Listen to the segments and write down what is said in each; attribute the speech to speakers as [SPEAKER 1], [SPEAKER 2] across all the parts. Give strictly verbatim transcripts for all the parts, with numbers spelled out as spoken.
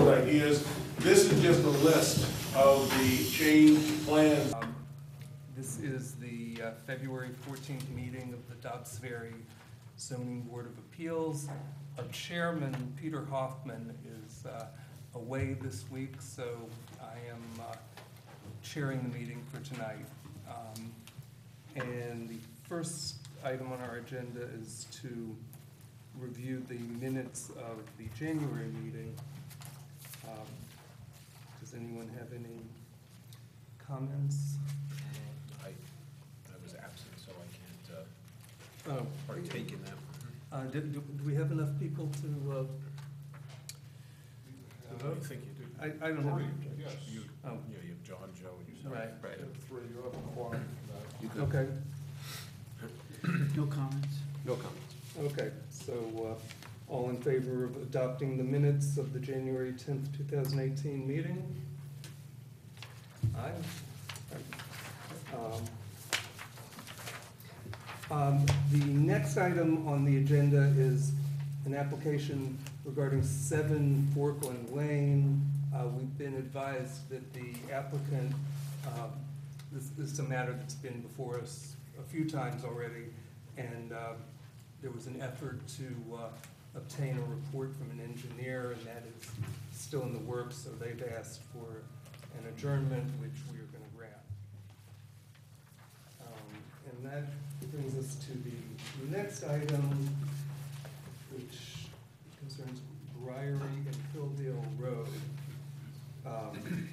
[SPEAKER 1] input ideas. This is just a list of the change plans.
[SPEAKER 2] Um, This is the uh, February fourteenth meeting of the Dobbs Ferry Zoning Board of Appeals. Our chairman, Peter Hoffman, is uh, away this week, so I am uh, chairing the meeting for tonight. Um, And the first item on our agenda is to review the minutes of the January meeting. Um, Does anyone have any comments?
[SPEAKER 3] I, I was absent, so I can't uh,
[SPEAKER 2] Oh,
[SPEAKER 3] partake in them.
[SPEAKER 2] uh, do, do do we have enough people to, uh,
[SPEAKER 3] I
[SPEAKER 2] vote?
[SPEAKER 3] think you do.
[SPEAKER 2] I, I don't know.
[SPEAKER 1] Yes.
[SPEAKER 3] You,
[SPEAKER 2] Oh.
[SPEAKER 3] yeah, you have John, Joe, and yourself.
[SPEAKER 2] Right.
[SPEAKER 3] Right.
[SPEAKER 1] Three, you have a quorum for that.
[SPEAKER 2] Okay,
[SPEAKER 4] No comments.
[SPEAKER 3] No comments.
[SPEAKER 2] okay, so, uh, all in favor of adopting the minutes of the January tenth, two thousand eighteen meeting? Aye. Um, um, The next item on the agenda is an application regarding seven Forkland Lane. Uh, We've been advised that the applicant, um, this this is a matter that's been before us a few times already, and uh, there was an effort to uh, obtain a report from an engineer, and that is still in the works, so they've asked for an adjournment, which we are going to grant. Um, And that brings us to the next item, which concerns Briary and Hilldale Road. Um,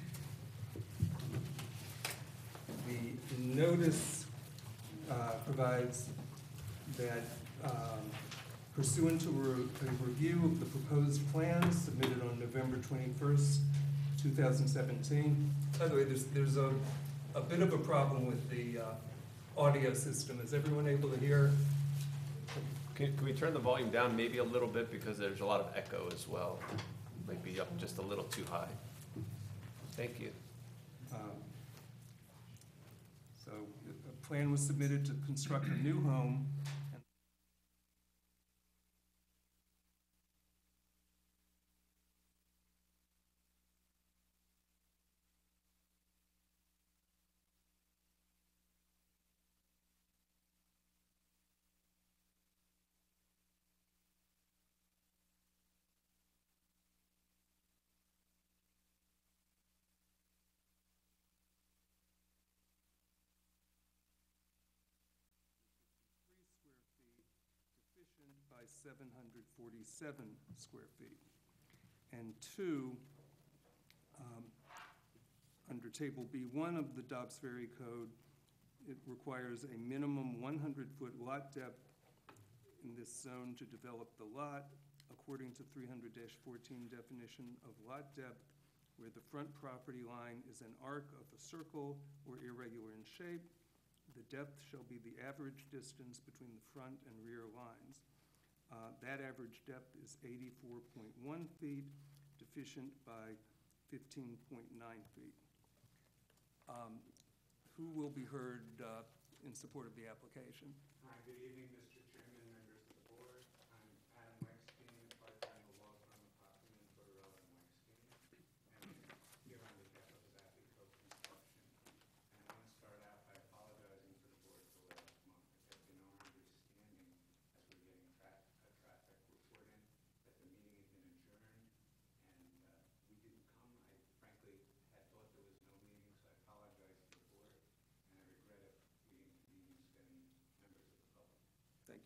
[SPEAKER 2] The notice uh, provides that um, pursuant to a review of the proposed plans submitted on November twenty-first, two thousand seventeen. By the way, there's, there's a, a bit of a problem with the uh, audio system. Is everyone able to hear?
[SPEAKER 5] Can, can we turn the volume down maybe a little bit, because there's a lot of echo as well? Might be up just a little too high. Thank you.
[SPEAKER 2] Um, So a plan was submitted to construct a new home. By seven hundred forty-seven square feet. And two, um, under Table B one of the Dobbs Ferry Code, it requires a minimum one hundred foot lot depth in this zone to develop the lot, according to three hundred fourteen definition of lot depth, where the front property line is an arc of a circle or irregular in shape. The depth shall be the average distance between the front and rear lines. Uh, That average depth is eighty-four point one feet, deficient by fifteen point nine feet. Um, Who will be heard uh, in support of the application?
[SPEAKER 6] Hi, good evening, Mister Chairman, members of the board. I'm Adam Wexstein, part-time law firm of Hoffman and Tortorella and Wexstein, and here on behalf of Zachary Coke Construction. And I want to start out by apologizing to the board for last month. It had been our understanding, as we're getting tra a traffic report in, that the meeting had been adjourned, and uh, we didn't come. I frankly had thought there was no meeting, so I apologize to the board, and I regret if we inconvenienced any members of the public.
[SPEAKER 2] Thank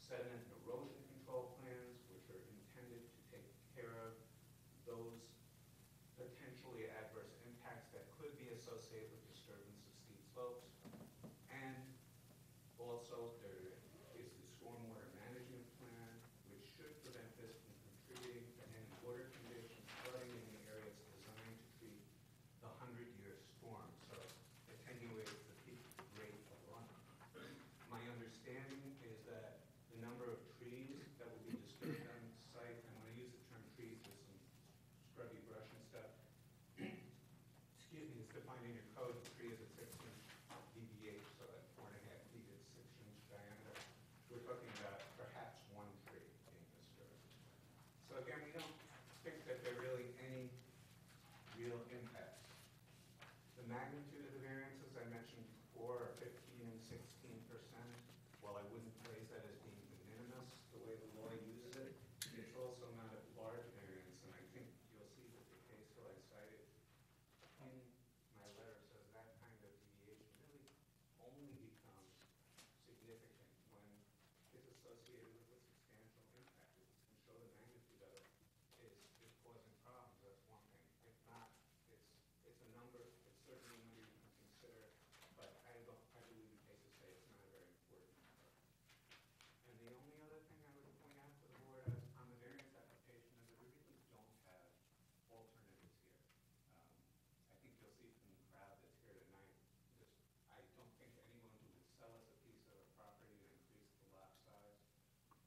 [SPEAKER 6] sediment and erosion control plans, which are intended to take care of those potentially adverse impacts that could be associated with disturbance of steep slopes. And also, there is the stormwater management plan, which should prevent this from contributing to any water conditions, flooding in the areas designed to treat the hundred-year storm, so attenuates the peak rate of runoff. My understanding is that the number of trees that will be disturbed on site, and when I use the term trees, there's some scrubby brush and stuff, excuse me, is defined in your code. The tree is a six-inch D B H, so at four and a half feet, it's six-inch diameter. We're talking about perhaps one tree being disturbed. So again, we don't think that there are really any real impacts. The magnitude of the variances I mentioned before are fifteen and sixteen percent. While I wouldn't phrase that as being de minimis, the way the law uses it, it's also not a large variance, and I think you'll see that the case that I cited in my letter says that kind of deviation really only becomes significant when it's associated with a substantial impact. If you can show the magnitude of it is, is causing problems, that's one thing. If not, it's, it's a number, it's certainly a number you can consider, but I don't, I believe the cases say it's not a very important number. And the only other thing I would point out to the board as, on the variance application is that we really don't have alternatives here. Um, I think you'll see from the crowd that's here tonight, just, I don't think anyone who would sell us a piece of a property to increase the lot size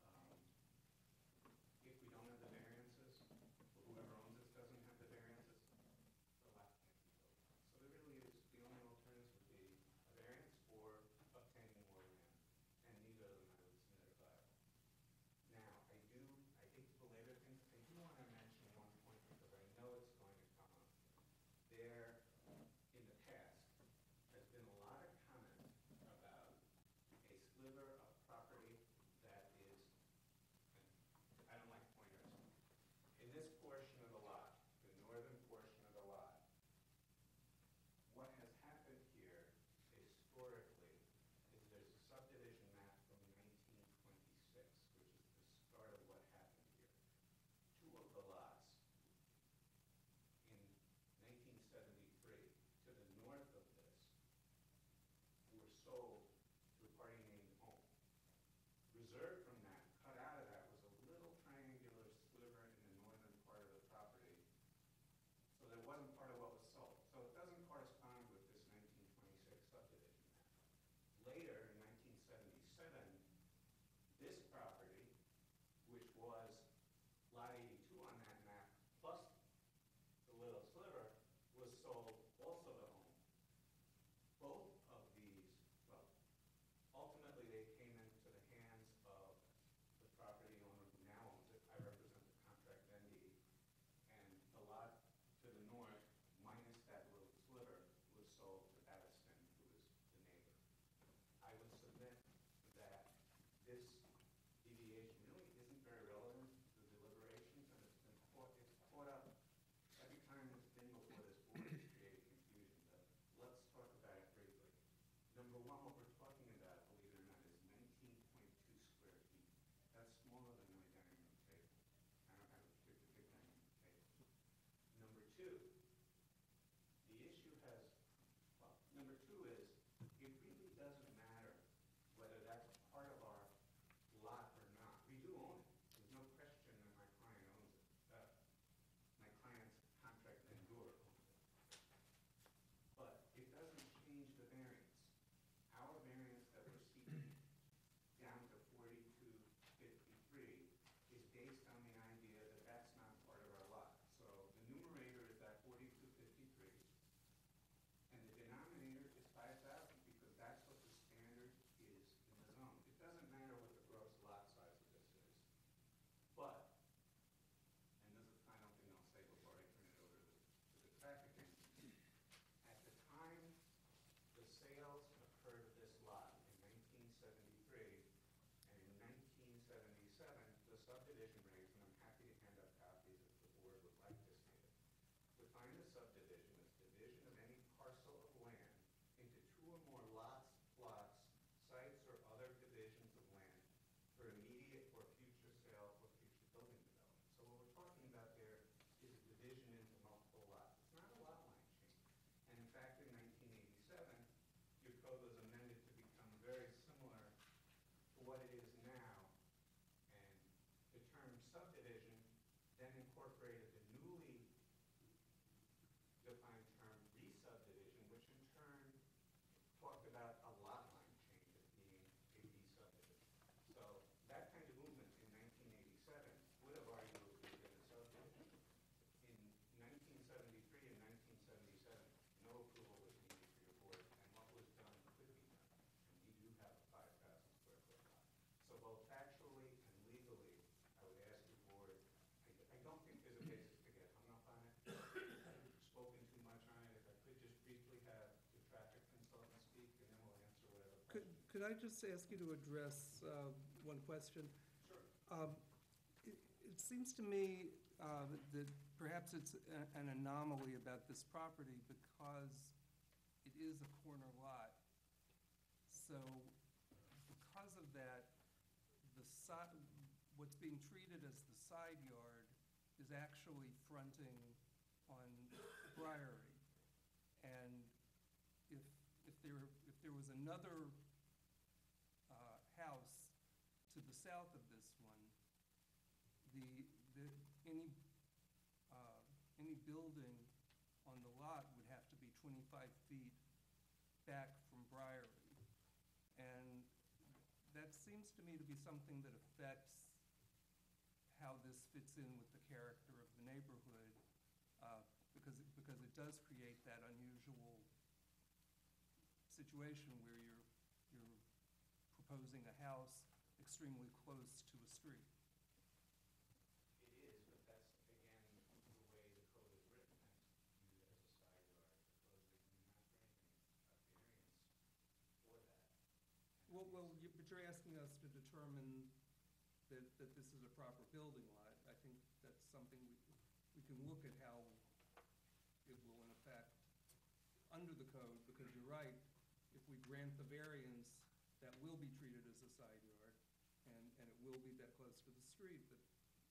[SPEAKER 2] could I just ask you to address uh, one question?
[SPEAKER 1] Sure.
[SPEAKER 2] Um, It it seems to me uh, that perhaps it's a- an anomaly about this property because it is a corner lot. So because of that, the side, what's being treated as the side yard is actually fronting on Briary. And if, if there, if there was another uh, house to the south of this one, the, the, any, uh, any building on the lot would have to be twenty-five feet back from Briary. And that seems to me to be something that affects how this fits in with the character of the neighborhood, uh, because, it- because it does create that unusual situation where you're, you're proposing a house extremely close to a street.
[SPEAKER 6] It is, but that's, again, the way the code is written, that's viewed as a side yard, because they do not grant any uh, variance for that. And
[SPEAKER 2] Well,
[SPEAKER 6] it
[SPEAKER 2] well,
[SPEAKER 6] is-
[SPEAKER 2] you- but you're asking us to determine that, that this is a proper building lot. I think that's something we, we can look at how it will in effect under the code, because you're right, if we grant the variance, that will be treated as a side yard, and, and it will be that close to the street, but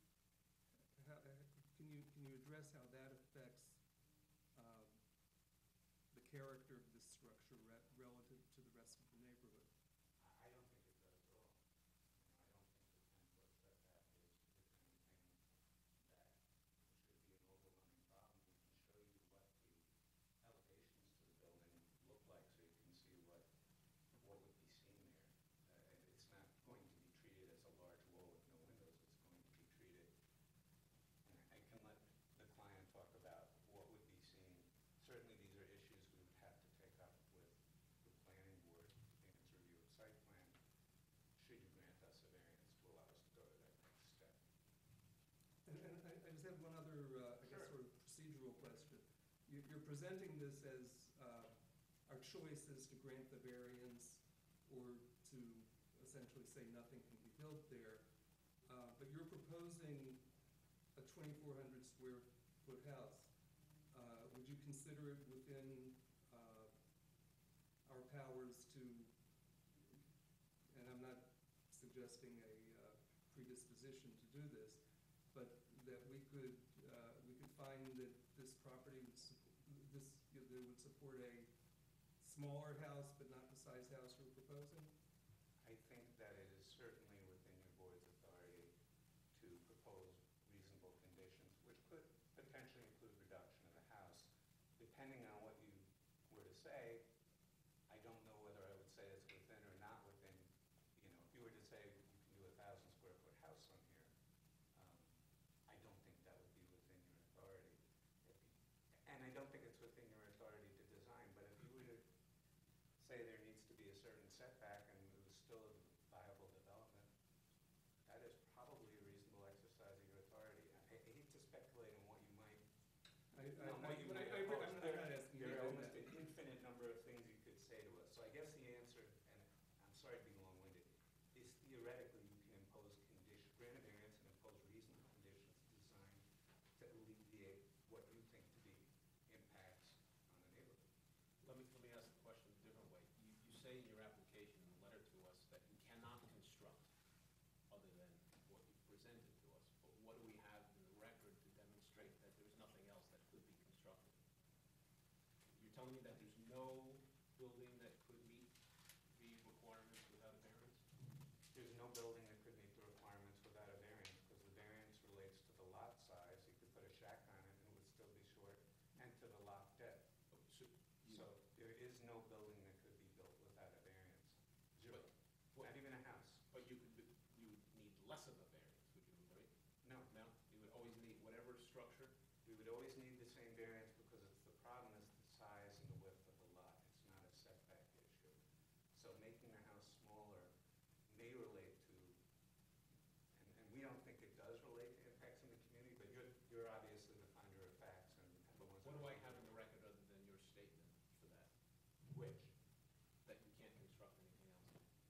[SPEAKER 2] how, uh, can you, can you address how that affects um, the character of this structure re- relative to the rest of the neighborhood?
[SPEAKER 6] I I don't think it does at all. You know, I don't think the ten-foot setback is, is anything that should be an overwhelming problem. We can show you what the elevations to the building look like, so you can see what, what would be seen there. Uh, It's not going to be treated as a large wall with no windows. It's going to be treated, and I can let the client talk about what would be seen. Certainly, these are issues we would have to take up with the planning board in its review of site plan, should you grant us a variance to allow us to go to that next step.
[SPEAKER 2] And, and I, I just have one other, uh, I guess,
[SPEAKER 6] Sure.
[SPEAKER 2] sort of procedural question. You, you're presenting this as, uh, our choice is to grant the variance or to essentially say nothing can be built there. Uh, but you're proposing a twenty-four hundred square foot house. Uh, would you consider it within, uh, our powers to, and I'm not suggesting a uh, predisposition to do this, but that we could, uh, we could find that this property would, sup- this, you know, that would support a smaller house, but not the size house you're proposing?
[SPEAKER 6] I think that it is certainly within your board's authority to propose reasonable conditions, which could potentially include reduction of the house. Depending on what you were to say, I don't know whether I would say it's within or not within, you know, if you were to say you can do a thousand square foot house on here, um, I don't think that would be within your authority. If you- And I don't think it's within your authority to design, but if you were to say there needs to be a certain setback and it was still a viable development, that is probably a reasonable exercise of your authority. I I hate to speculate on what you might,
[SPEAKER 2] I, I,
[SPEAKER 6] on
[SPEAKER 2] I,
[SPEAKER 6] what you
[SPEAKER 2] I,
[SPEAKER 6] might
[SPEAKER 2] I-
[SPEAKER 6] propose.
[SPEAKER 2] I'm not
[SPEAKER 6] There-
[SPEAKER 2] asking you
[SPEAKER 6] There
[SPEAKER 2] to
[SPEAKER 6] are
[SPEAKER 2] do
[SPEAKER 6] almost
[SPEAKER 2] that.
[SPEAKER 6] an infinite number of things you could say to us. So I guess the answer, and I'm sorry to be long-winded, is theoretically you can impose condition, grant a variance and impose reasonable conditions designed to alleviate what you think to be impacts on the neighborhood.
[SPEAKER 3] Let me, let me ask the question a different way. You, you say in your application, in the letter to us, that you cannot construct other than what you presented to us. But what do we have in the record to demonstrate that there's nothing else that could be constructed? You're telling me that there's no building that could meet the requirements without a variance?
[SPEAKER 6] There's no building that could meet the requirements without a variance, because the variance relates to the lot size. You could put a shack on it and it would still be short, and to the lot depth.
[SPEAKER 3] Oh, So, you-
[SPEAKER 6] So there is no building that could be built without a variance. Zero.
[SPEAKER 3] But-
[SPEAKER 6] Not even a house.
[SPEAKER 3] But you could, be- you would need less of a variance, would you agree?
[SPEAKER 6] No.
[SPEAKER 3] No? You would always need whatever structure?
[SPEAKER 6] We would always need the same variance because it's, the problem is the size and the width of the lot. It's not a setback issue. So making the house smaller may relate to, and, and we don't think it does relate to impacts in the community, but you're, you're obviously the finder of facts and and the ones.
[SPEAKER 3] What
[SPEAKER 6] that
[SPEAKER 3] do
[SPEAKER 6] are-
[SPEAKER 3] I have in the record other than your statement for that?
[SPEAKER 6] Which?
[SPEAKER 3] That you can't construct anything else?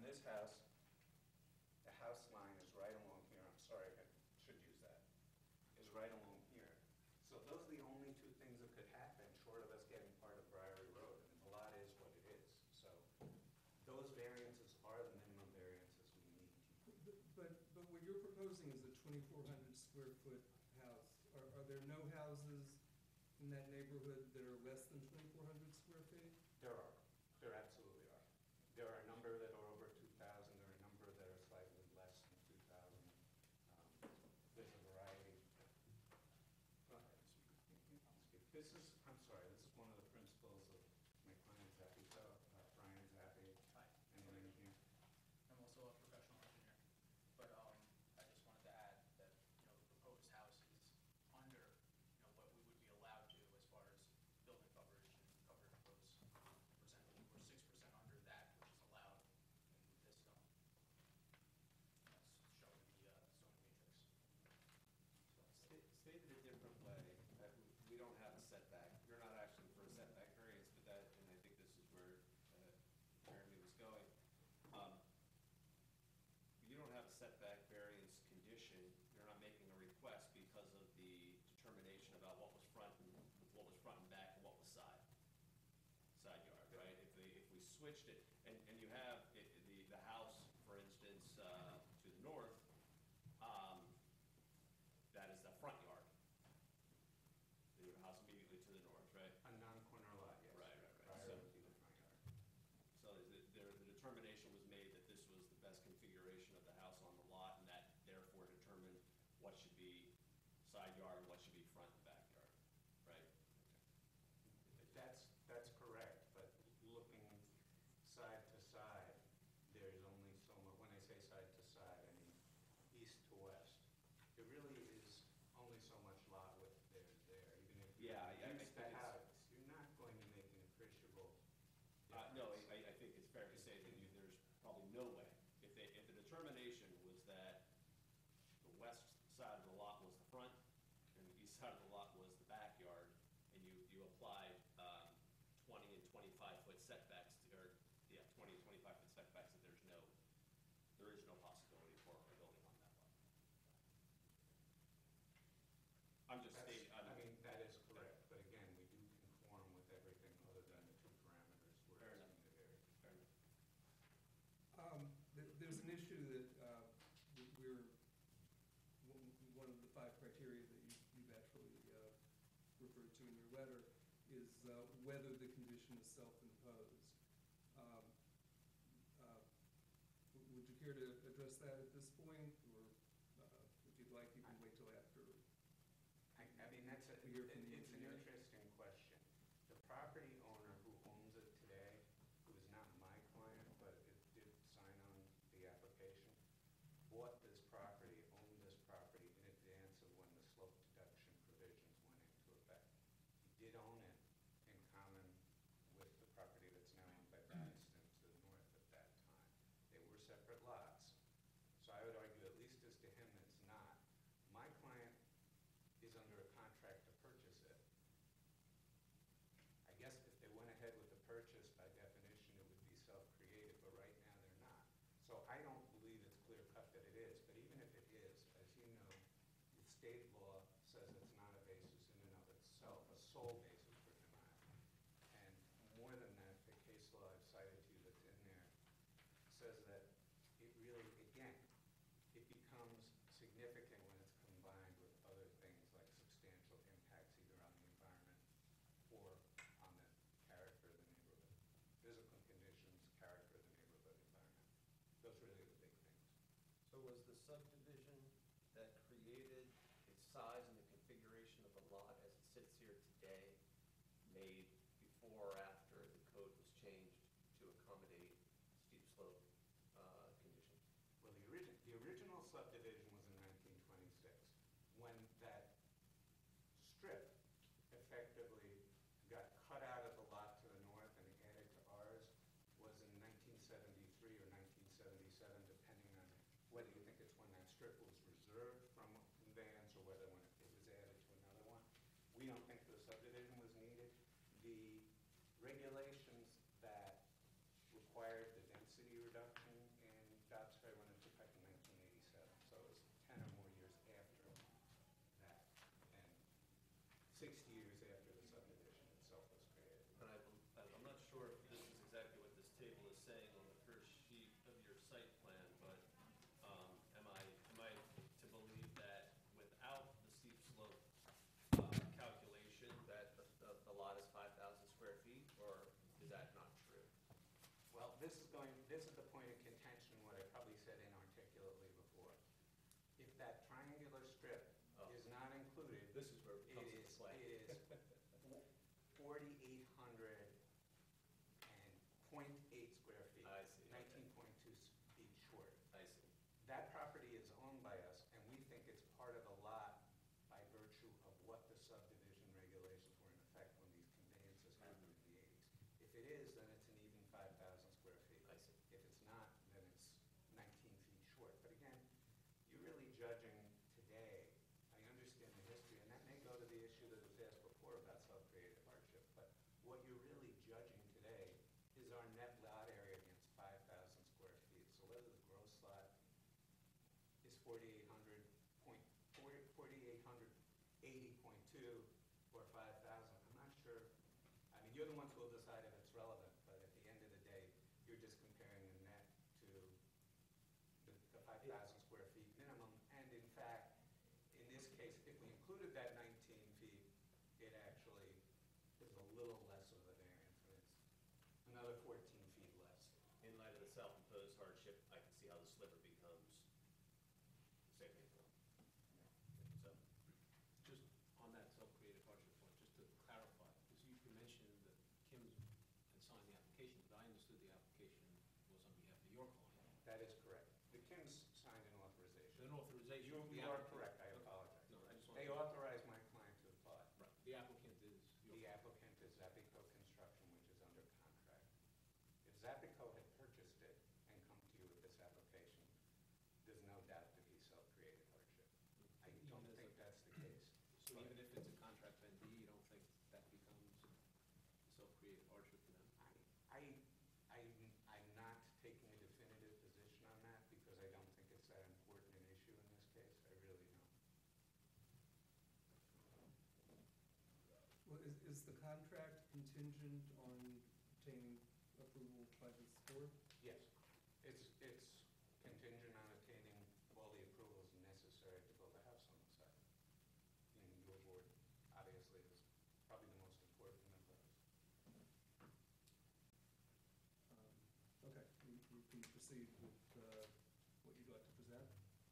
[SPEAKER 6] this house, the house line is right along here, I'm sorry, I should use that, is right along here. So those are the only two things that could happen, short of us getting part of Briary Road, and the lot is what it is. So those variances are the minimum variances we need.
[SPEAKER 2] But, but but what you're proposing is a twenty-four hundred square foot house. Are, are there no houses in that neighborhood that are less than twenty-four hundred square feet?
[SPEAKER 6] There are, there absolutely are. There are a number that are over two thousand, there are a number that are slightly less than two thousand. Um, There's a variety. Go ahead. This is, I'm sorry, this is one of the principles of my client's happy, so uh, Brian's happy.
[SPEAKER 7] Hi,
[SPEAKER 6] Anyone here?
[SPEAKER 7] I'm also a professional engineer, but um, I just wanted to add that, you know, the proposed house is under, you know, what we would be allowed to as far as building coverage and coverage goes presented. We're six percent under that, which is allowed in this zone. That's shown in the uh, zoning matrix.
[SPEAKER 5] Sta- Stated a different way, that we- we don't have a setback. You're not asking for a setback variance, but that, and I think this is where uh, Jeremy was going. Um, You don't have a setback variance condition, you're not making a request because of the determination about what was front and, what was front and back and what was side, side yard, right? If they, if we switched it, and, and you have i- the, the house, for instance, uh, to the north, um, that is the front yard. The house immediately to the north, right?
[SPEAKER 6] A non-corner lot, yes.
[SPEAKER 5] Right, right, right.
[SPEAKER 6] Briar
[SPEAKER 5] So-
[SPEAKER 6] would be the front yard.
[SPEAKER 5] So the, there, the determination was made that this was the best configuration of the house on the lot, and that therefore determined what should be side yard and what should be front and backyard, right?
[SPEAKER 6] That's, that's correct, but looking side to side, there's only so much, when I say side to side, I mean east to west. There really is only so much lot width there's there, even if you
[SPEAKER 5] Yeah, I- I
[SPEAKER 6] reduce
[SPEAKER 5] think
[SPEAKER 6] the
[SPEAKER 5] it's-
[SPEAKER 6] house, you're not going to make an appreciable
[SPEAKER 5] Uh, no,
[SPEAKER 6] difference.
[SPEAKER 5] I, I think it's fair to say that you, there's probably no way. If they, if the determination was that the west side of the lot was the front and the east side of the lot was the backyard, and you, you applied, um, twenty and twenty-five foot setbacks, to- or, yeah, twenty and twenty-five foot setbacks, that there's no, there is no possibility for a building on that lot. I'm just
[SPEAKER 6] That's-
[SPEAKER 5] stating, I'm,
[SPEAKER 6] I mean, that is correct, but again, we do conform with everything other than the two parameters we're
[SPEAKER 5] Fair enough.
[SPEAKER 6] asking to vary.
[SPEAKER 5] fair enough.
[SPEAKER 2] Um, there, there's an issue that, uh, that we're, one one of the five criteria that you, you've actually, uh, referred to in your letter is, uh, whether the condition is self-imposed. Um, uh, w- Would you care to address that at this point, or, uh, if you'd like, you can wait till after?
[SPEAKER 6] I, I mean, that's a,
[SPEAKER 2] We hear from
[SPEAKER 6] it-
[SPEAKER 2] the
[SPEAKER 6] it's an
[SPEAKER 2] engineer.
[SPEAKER 6] interesting question. The property owner who owns it today, who is not my client, but it did sign on the application, bought this property, owned this property in advance of when the slope deduction provisions went into effect. He did own it in common with the property that's now owned by Madison to the north at that time. They were separate lots. So I would argue, at least as to him, it's not. My client is under a contract to purchase it. I guess if they went ahead with the purchase, by definition, it would be self-created, but right now they're not. So I don't believe it's clear-cut that it is, but even if it is, as you know, the state law says it's not a basis in and of itself, a sole basis for denial. And more than that, the case law I've cited to you that's in there says that it really, again, it becomes significant when it's combined with other things like substantial impacts either on the environment or on the character of the neighborhood. Physical conditions, character of the neighborhood, environment. Those are really the big things.
[SPEAKER 5] So was the subdivision that created its size and the configuration of the lot as it sits here today made before or after the code was changed to accommodate steep slope uh, conditions?
[SPEAKER 6] Well, the origin, the original subdivision was in nineteen twenty-six, when that strip effectively got cut out of the lot to the north and added to ours was in nineteen seventy-three or nineteen seventy-seven, depending on whether you think it's when that strip was reserved from conveyance or whether when it was added to another one. We don't think the subdivision was needed. The regulations that required the density reduction in this is going, this is the point of contention, what I probably said inarticulately before. If that triangular strip
[SPEAKER 3] Oh.
[SPEAKER 6] is not included,
[SPEAKER 3] This is where it
[SPEAKER 6] it
[SPEAKER 3] comes into
[SPEAKER 6] is,
[SPEAKER 3] play.
[SPEAKER 6] it is forty-eight hundred and point eight square feet.
[SPEAKER 3] I see, okay.
[SPEAKER 6] Nineteen point two feet short.
[SPEAKER 3] I see.
[SPEAKER 6] That property is owned by us, and we think it's part of the lot by virtue of what the subdivision regulations were in effect when these conveyances happened in the eighties. If it is, then it's an even five thousand square feet.
[SPEAKER 3] I see.
[SPEAKER 6] If it's not, then it's nineteen feet short. But again, you're really judging today. I understand the history, and that may go to the issue that was asked before about self-created hardship. But what you're really judging today is our net lot area against five thousand square feet. So whether the gross lot is forty-eight hundred point, forty-eight hundred eighty point two or five thousand, I'm not sure. I mean, you're the ones who will decide if it's relevant, but at the end of the day, you're just comparing the net to the, the five thousand square feet minimum. And in fact, in this case, if we included that nineteen feet, it actually is a little less of a variance. It's another fourteen feet less.
[SPEAKER 3] In light of the self-imposed hardship, I can see how the sliver becomes saving income. So, just on that self-created hardship point, just to clarify, because you you mentioned that Kim had signed the application, but I understood the application was on behalf of your client.
[SPEAKER 6] That is correct. The Kims signed an authorization.
[SPEAKER 3] An authorization.
[SPEAKER 6] You
[SPEAKER 3] the
[SPEAKER 6] you are
[SPEAKER 3] applicant-
[SPEAKER 6] correct, I
[SPEAKER 3] Okay.
[SPEAKER 6] apologize.
[SPEAKER 3] No, I just want.
[SPEAKER 6] They authorized my client to apply.
[SPEAKER 3] Right, the applicant is your.
[SPEAKER 6] The applicant is Zapico Construction, which is under contract. If Zapico had purchased it and come to you with this application, there's no doubt to be self-created hardship. I
[SPEAKER 3] Even
[SPEAKER 6] don't
[SPEAKER 3] as
[SPEAKER 6] think
[SPEAKER 3] a-
[SPEAKER 6] that's the case.
[SPEAKER 3] So even if it's a contract vendee, you don't think that becomes self-created hardship for them?
[SPEAKER 6] I, I, I'm- I'm not taking a definitive position on that because I don't think it's that important an issue in this case. I really don't.
[SPEAKER 2] Well, is, is the contract contingent on obtaining approval by this board?
[SPEAKER 6] Yes, it's, it's contingent on obtaining all the approvals necessary to build a house on the site. And your board, obviously, is probably the most important of those.
[SPEAKER 2] Um, Okay, we, we can proceed with, uh, what you'd like to present.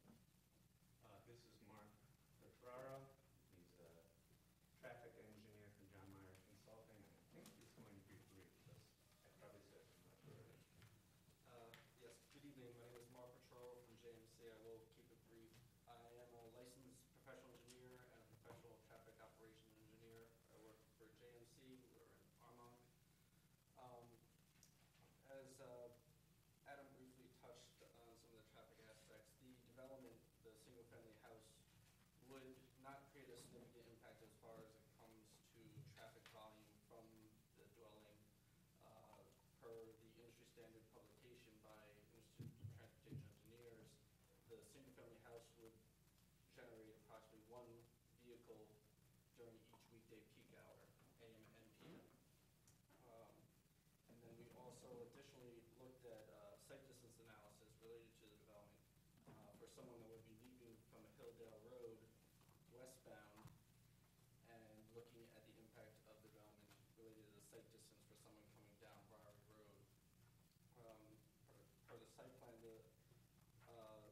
[SPEAKER 6] Uh, This is Mark Petraro. He's a traffic engineer from John Meyer Consulting, and I think he's going to be brief because I probably said too much already.
[SPEAKER 8] Uh, Yes, good evening. My name is Mark Petrolo from J M C. I will keep it brief. I am a licensed professional engineer and a professional traffic operations engineer. I work for J M C. We're in Armonk. Um, As uh, Adam briefly touched on some of the traffic aspects, the development, the single-family house, would not create a significant impact as far as it comes to traffic volume from the dwelling. Uh, Per the industry standard publication by Institute of Transportation Engineers, the single-family house would generate approximately one vehicle during each weekday peak hour, A M and P M. Um, And then we also additionally looked at uh, site distance analysis related to the development uh, for someone that would be leaving from Hilldale Road westbound and looking at the impact of the development related to the site distance for someone coming down Briary Road. Um, Per per the site plan, the, uh,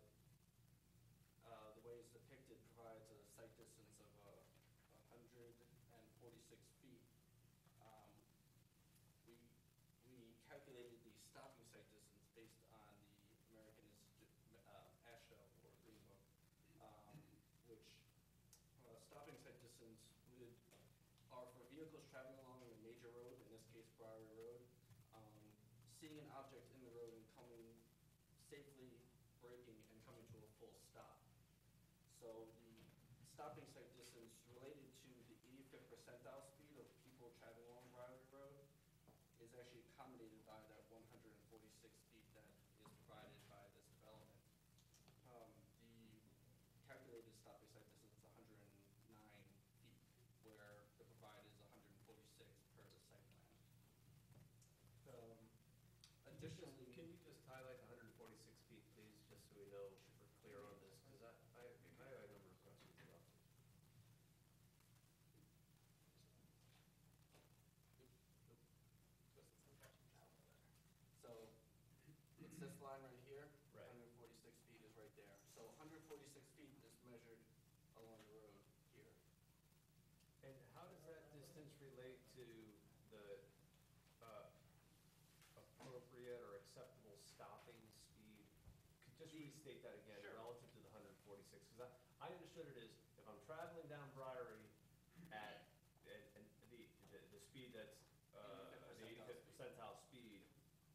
[SPEAKER 8] uh, the way it's depicted provides a site distance of uh, one hundred forty-six feet. Um, We, we calculated the stopping site distance based on the American Institute, uh, ASHTO or Green Book, um, which uh, stopping site distance would, are for vehicles traveling along a major road, in this case Briary Road, um, seeing an object in the road and coming safely braking and coming to a full stop. So the stopping site distance related to the eighty-fifth percentile speed of people traveling along Briary Road is actually accommodated by that one hundred forty-six feet that is provided by this development. Um, The calculated stopping site distance is one hundred nine feet, where the provided is one hundred forty-six per the site plan. Um, Additionally.
[SPEAKER 3] Can you just highlight the one hundred forty-six feet, please, just so we know we're clear on this? Because I, I, I have a number of questions about this.
[SPEAKER 8] So
[SPEAKER 5] And how does that distance relate to the uh, appropriate or acceptable stopping speed? Could just restate that again
[SPEAKER 8] Sure.
[SPEAKER 5] relative to the one hundred forty-six, because I, I understood it as, if I'm traveling down Briary at, at, at the, the, the speed that's, uh, the eighty-fifth percentile speed,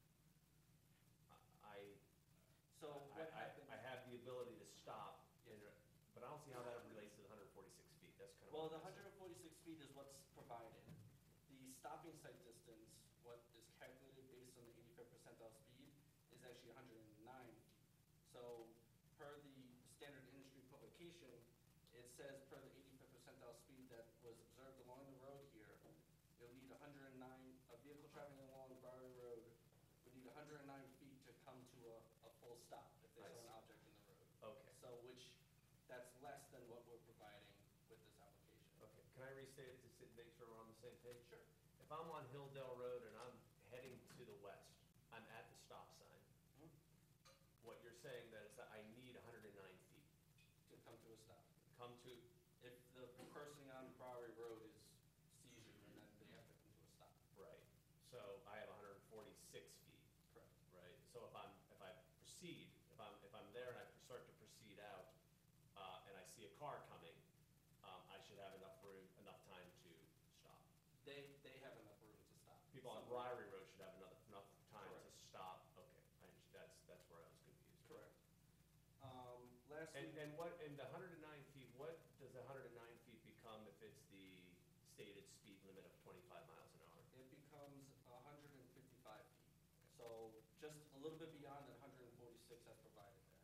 [SPEAKER 5] I,
[SPEAKER 8] So
[SPEAKER 5] I,
[SPEAKER 8] what
[SPEAKER 5] I,
[SPEAKER 8] happens?
[SPEAKER 5] I have the ability to stop,
[SPEAKER 8] Yes.
[SPEAKER 5] in a- but I don't see how that relates to the one hundred forty-six feet, that's kind of.
[SPEAKER 8] Well,
[SPEAKER 5] what
[SPEAKER 8] the
[SPEAKER 5] I'm
[SPEAKER 8] one hundred forty-six feet is what's provided. The stopping sight distance, what is calculated based on the eighty-fifth percentile speed, is actually one hundred nine feet. So per the standard industry publication, it says per the eighty-fifth percentile speed that was observed along the road here, you'll need one hundred nine, a vehicle traveling along Bowery Road would need one hundred nine feet to come to a, a full stop if
[SPEAKER 5] I
[SPEAKER 8] there's
[SPEAKER 5] see.
[SPEAKER 8] an object in the road.
[SPEAKER 5] Okay.
[SPEAKER 8] So which, that's less than what we're providing with this application.
[SPEAKER 5] Okay, can I restate it to sit- make sure we're on the same page?
[SPEAKER 8] Sure.
[SPEAKER 5] If I'm on Hilldale Road and I'm heading to the west, I'm at the stop sign,
[SPEAKER 8] Mhm.
[SPEAKER 5] what you're saying that is that I need one hundred nine feet.
[SPEAKER 8] To come to a stop.
[SPEAKER 5] Come to,
[SPEAKER 8] If the person on Bowery Road is sees you, and then they have to come to a stop.
[SPEAKER 5] right, so I have one hundred forty-six feet,
[SPEAKER 8] Correct.
[SPEAKER 5] right? So if I'm, if I proceed, if I'm, if I'm there and I start to proceed out, uh, and I see a car coming, um, I should have enough room, enough time to stop.
[SPEAKER 8] They, they have enough room to stop.
[SPEAKER 5] People on
[SPEAKER 8] Somewhere.
[SPEAKER 5] Briary Road should have enough, enough time to
[SPEAKER 8] Correct.
[SPEAKER 5] stop, okay, I understand, that's, that's where I was confused.
[SPEAKER 8] Correct. Um, lastly.
[SPEAKER 5] And, and what, and the one hundred nine feet, what does the one hundred nine feet become if it's the stated speed limit of twenty-five miles an hour?
[SPEAKER 8] It becomes one hundred fifty-five feet. So just a little bit beyond the one hundred forty-six as provided there.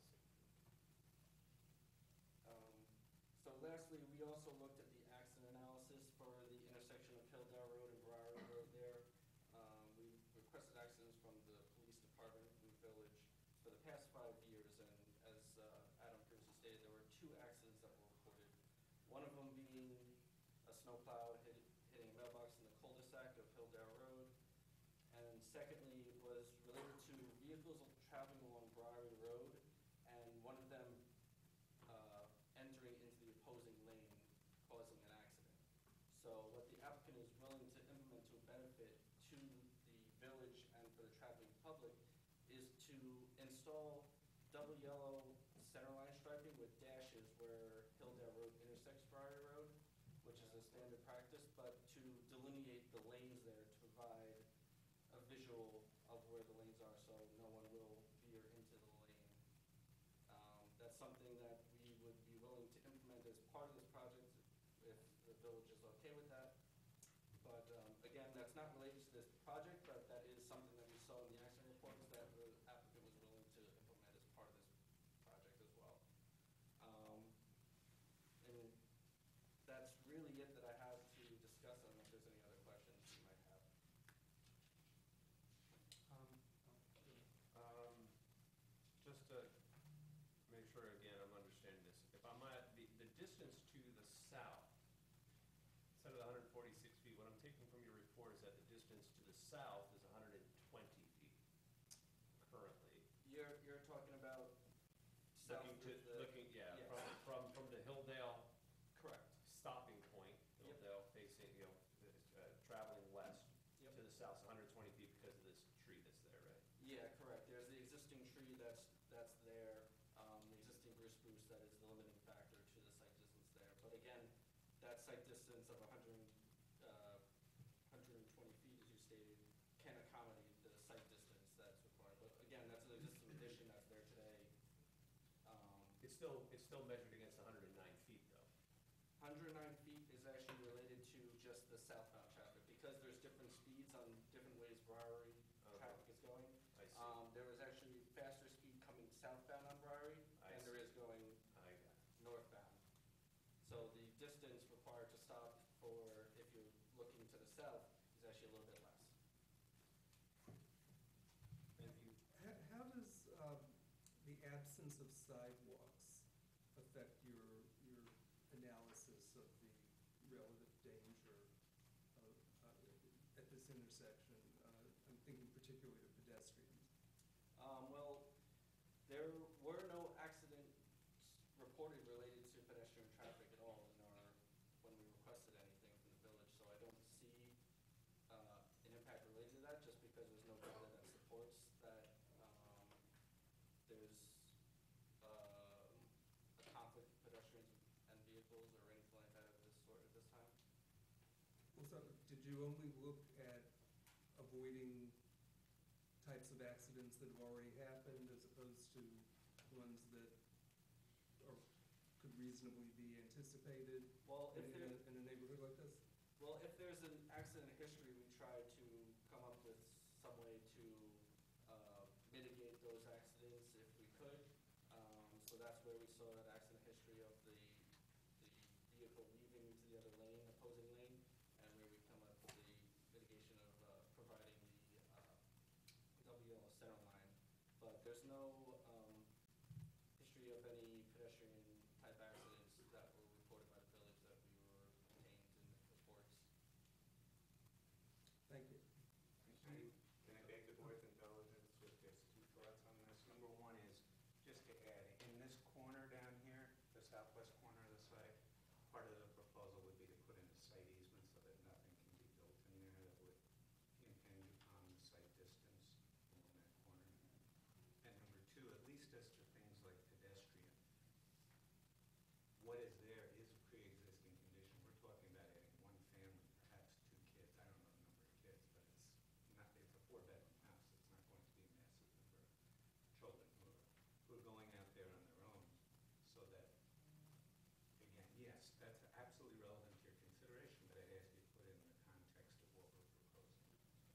[SPEAKER 8] Um, So lastly, we also looked at the accident analysis for the intersection of Hilldale Road and Briar Road there. Um, We requested accidents from the police department in the village for the past five years, and as uh, Adam previously stated, there were two accidents that were reported. One of them being a snowplow hit, hitting a mailbox in the cul-de-sac of Hilldale Road. And secondly, was related to vehicles traveling along Briary Road, and one of them uh, entering into the opposing lane, causing an accident. So what the applicant is willing to implement to benefit to the village and for the traveling public is to install double yellow centerline striping with dashes where Hilldale Road intersects Briary Road, which is a standard practice, but to delineate the lanes there to provide a visual of where the lanes are, so no one will veer into the lane. Um, That's something that we would be willing to implement as part of this project, if the village is okay with that. But um, again, that's not related to this project, but that is something that we saw in the accident reports that the applicant was willing to implement as part of this project as well. Um, And that's really it that I have to discuss, I don't know if there's any other questions you might have.
[SPEAKER 5] Um, um, Just to make sure, again, I'm understanding this, if I'm at, the, the distance to the south, instead of the one hundred forty-six feet, what I'm taking from your report is that the distance to the south is one hundred twenty feet currently.
[SPEAKER 8] You're, you're talking about south
[SPEAKER 5] Looking to,
[SPEAKER 8] of the.
[SPEAKER 5] looking, yeah,
[SPEAKER 8] yes.
[SPEAKER 5] from, from, from the Hilldale
[SPEAKER 8] Correct.
[SPEAKER 5] stopping point,
[SPEAKER 8] Yep.
[SPEAKER 5] Hilldale facing, you know, uh, traveling west
[SPEAKER 8] Yep.
[SPEAKER 5] to the south, is one hundred twenty feet because of this tree that's there, right?
[SPEAKER 8] Yeah, correct. There's the existing tree that's, that's there, um, the existing Bruce spruce that is the limiting factor to the site distance there. But again, that site distance of hundred, uh, hundred and twenty feet, as you stated, can accommodate the site distance that's required. But again, that's an existing addition that's there today. Um,
[SPEAKER 5] It's still, it's still measured against one hundred nine feet though.
[SPEAKER 8] one hundred nine feet is actually related to just the southbound traffic, because there's different speeds on different ways Briary
[SPEAKER 5] Okay.
[SPEAKER 8] traffic is going.
[SPEAKER 5] I see.
[SPEAKER 8] Um, there is actually faster speed coming southbound on Briary
[SPEAKER 5] I
[SPEAKER 8] than there
[SPEAKER 5] see.
[SPEAKER 8] is going
[SPEAKER 5] I got it.
[SPEAKER 8] northbound. So the distance required to stop for, if you're looking to the south, is actually a little bit less.
[SPEAKER 5] Thank you.
[SPEAKER 2] How, how does um, the absence of sidewalks affect your, your analysis of the relative danger of, uh, at this intersection? Uh, I'm thinking particularly of pedestrians.
[SPEAKER 8] Um, well, there were no accidents reported related to pedestrian traffic at all in our, when we requested because there's no data that supports that um, there's um, a conflict of pedestrians and vehicles or anything like that of this sort at this time.
[SPEAKER 2] Well, so did you only look at avoiding types of accidents that have already happened as opposed to ones that are, could reasonably be anticipated
[SPEAKER 8] Well,
[SPEAKER 2] in,
[SPEAKER 8] if
[SPEAKER 2] in
[SPEAKER 8] there,
[SPEAKER 2] a, in a neighborhood like this?
[SPEAKER 8] well, if there's an accident history, we try to come up with some way to uh, mitigate those accidents if we could. Um, So that's where we saw that accident history of the, the vehicle leaving into the other lane, opposing lane, and where we come up with the mitigation of uh, providing the uh, W L center line. But there's no um, history of any pedestrian type accidents that were reported by the village that we were obtained in reports.
[SPEAKER 2] Thank you.
[SPEAKER 6] Can I- can I beg the board's indulgence with just two thoughts on this? Number one is, just to add, in this corner down here, the southwest corner of the site, part of the proposal would be to put in a site easement so that nothing can be built in there that would impinge upon the site distance along that corner. And number two, at least as to things like pedestrian, what is there is a pre-existing condition. We're talking about adding one family, perhaps two kids. I don't know the number of kids, but it's not, it's a four-bedroom house. It's not going to be massive number of children who are, who are going out there on their own. So that, again, yes, that's absolutely relevant to your consideration, but I'd ask you to put it in the context of what we're proposing.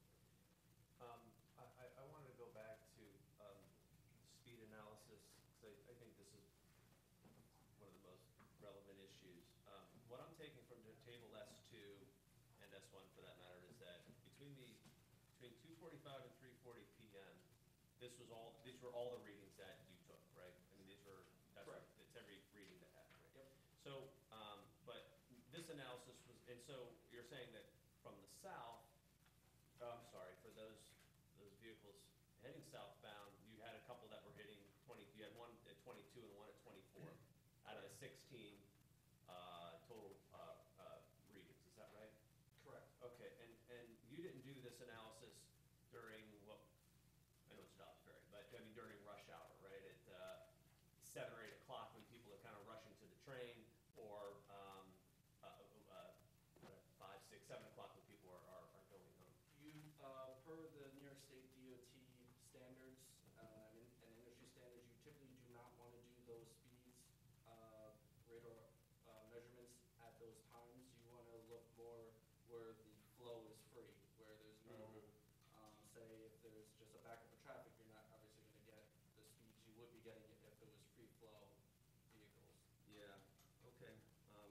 [SPEAKER 5] Um, I, I, I wanted to go back to, um, speed analysis, because I, I think this is one of the most relevant issues. Um, what I'm taking from the table S two and S one for that matter is that between the, between two forty-five and three forty P M, this was all, these were all the readings that you took, right? I mean, these were, that's,
[SPEAKER 8] Correct.
[SPEAKER 5] it's every reading that happened, right?
[SPEAKER 8] Yep.
[SPEAKER 5] So, um, but this analysis was, and so you're saying that from the south, oh, I'm sorry, for those, those vehicles heading southbound, you had a couple that were hitting twenty, you had one at twenty-two and one at twenty-four out of the sixteen, uh, total, uh, uh, readings, is that right?
[SPEAKER 8] Correct.
[SPEAKER 5] Okay, and, and you didn't do this analysis during, what, I know it's Dobbs Ferry, but I mean during rush hour, right? At, uh, seven or eight o'clock when people are kind of rushing to the train, or, um, uh, uh, uh, five, six, seven o'clock when people are, are, are going home.
[SPEAKER 8] You, uh, per the New York State D O T standards, uh, and, and industry standards, you typically do not want to do those speeds, uh, radar, uh, measurements at those times. You want to look more where the flow is free, where there's no, um, say, if there's just a backup of traffic, you're not obviously gonna get the speeds you would be getting if it was free flow vehicles.
[SPEAKER 5] Yeah, okay, um,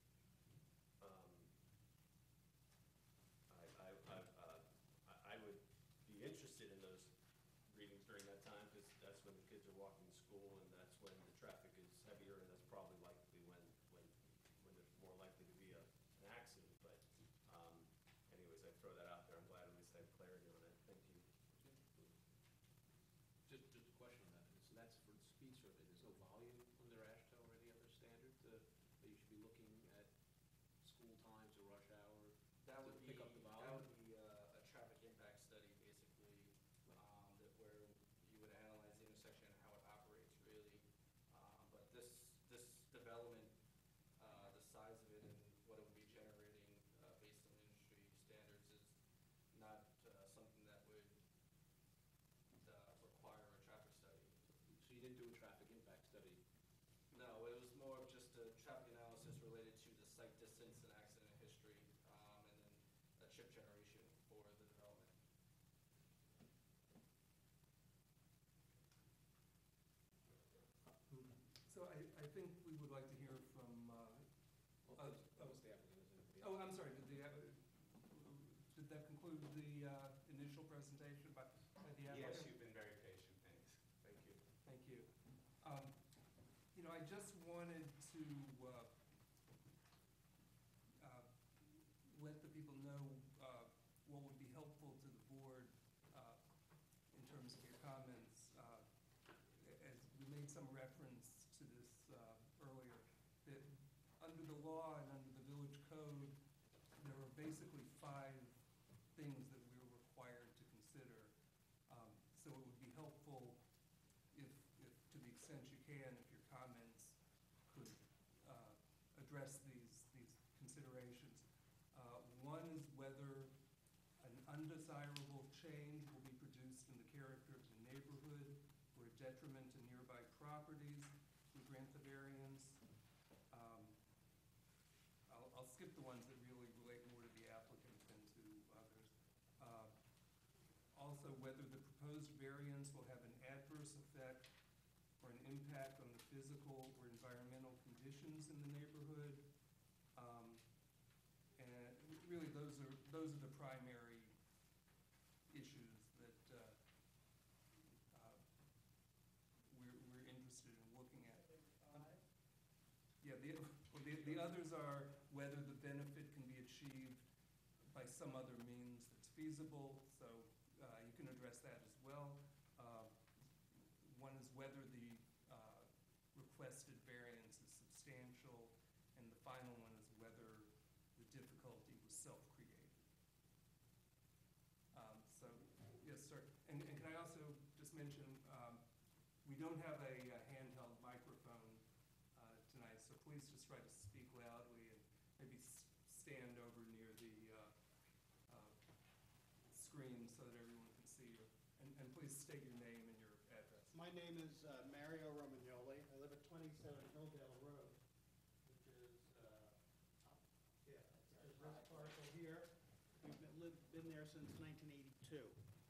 [SPEAKER 5] um, I, I, I, uh, I, I would be interested in those readings during that time, because that's when the kids are walking to school, and that's when the traffic is heavier, and that's probably likely when, when, when there's more likely to be a, an accident, but, um, anyways, I throw that out there, I'm glad at least I have clarity on it, thank you.
[SPEAKER 3] Just, just a question on that, so that's for the speed survey, there's no volume under AASHTO or any other standard uh, that you should be looking at school times or rush hour?
[SPEAKER 8] That
[SPEAKER 3] to
[SPEAKER 8] would be,
[SPEAKER 3] pick up the
[SPEAKER 8] that
[SPEAKER 3] volume?
[SPEAKER 8] would be uh, a traffic impact study, basically, um, that where you would analyze the intersection and how it operates, really. Um, But this, this development, uh, the size of it and what it would be generating, uh, based on industry standards is not, uh, something that would, uh, require a traffic study.
[SPEAKER 3] So you didn't do a traffic impact study?
[SPEAKER 8] No, it was more of just a traffic analysis related to the site distance and accident history, um, and then a chip generation for the development.
[SPEAKER 2] So I, I think we would like to hear from, uh,
[SPEAKER 3] Well,
[SPEAKER 2] Uh,
[SPEAKER 3] that was the applicant, isn't it?
[SPEAKER 2] oh, I'm sorry, did the, uh, did that conclude the, uh, initial presentation by, by the applicant?
[SPEAKER 6] Yes, you've been very patient, thanks.
[SPEAKER 2] Thank you. Thank you. Um, You know, I just wanted to uh, uh, let the people know uh, what would be helpful to the board uh, in terms of your comments. Uh, As we made some reference to this uh, earlier, that under the law and under the village code, there are basically five things that we're required to consider undesirable change will be produced in the character of the neighborhood or a detriment to nearby properties, we grant the variance. Um, I'll, I'll skip the ones that really relate more to the applicant than to others. Uh, Also, whether the proposed variance will have an adverse effect or an impact on the physical or environmental conditions in the neighborhood. Um, And really, those are, those are the primary issues that uh, uh, we're, we're interested in looking at. Yeah, the, well, the, the others are whether the benefit can be achieved by some other means that's feasible, so uh, you can address that as well. Uh, One is whether the uh, requested variance is substantial, and the final one is whether the difficulty was self-created. Um, So, yes, sir. And, and can I also just mention, um, we don't have a uh, handheld microphone uh, tonight, so please just try to speak loudly and maybe s- stand over near the uh, uh, screen so that everyone can see you. And, and please state your name and your address.
[SPEAKER 9] My name is uh, Mario Romagnoli. I live at twenty-seven Hilldale Road, which is, uh, yeah, it's this parcel here. We've been, lived, been there since nineteen eighty-two.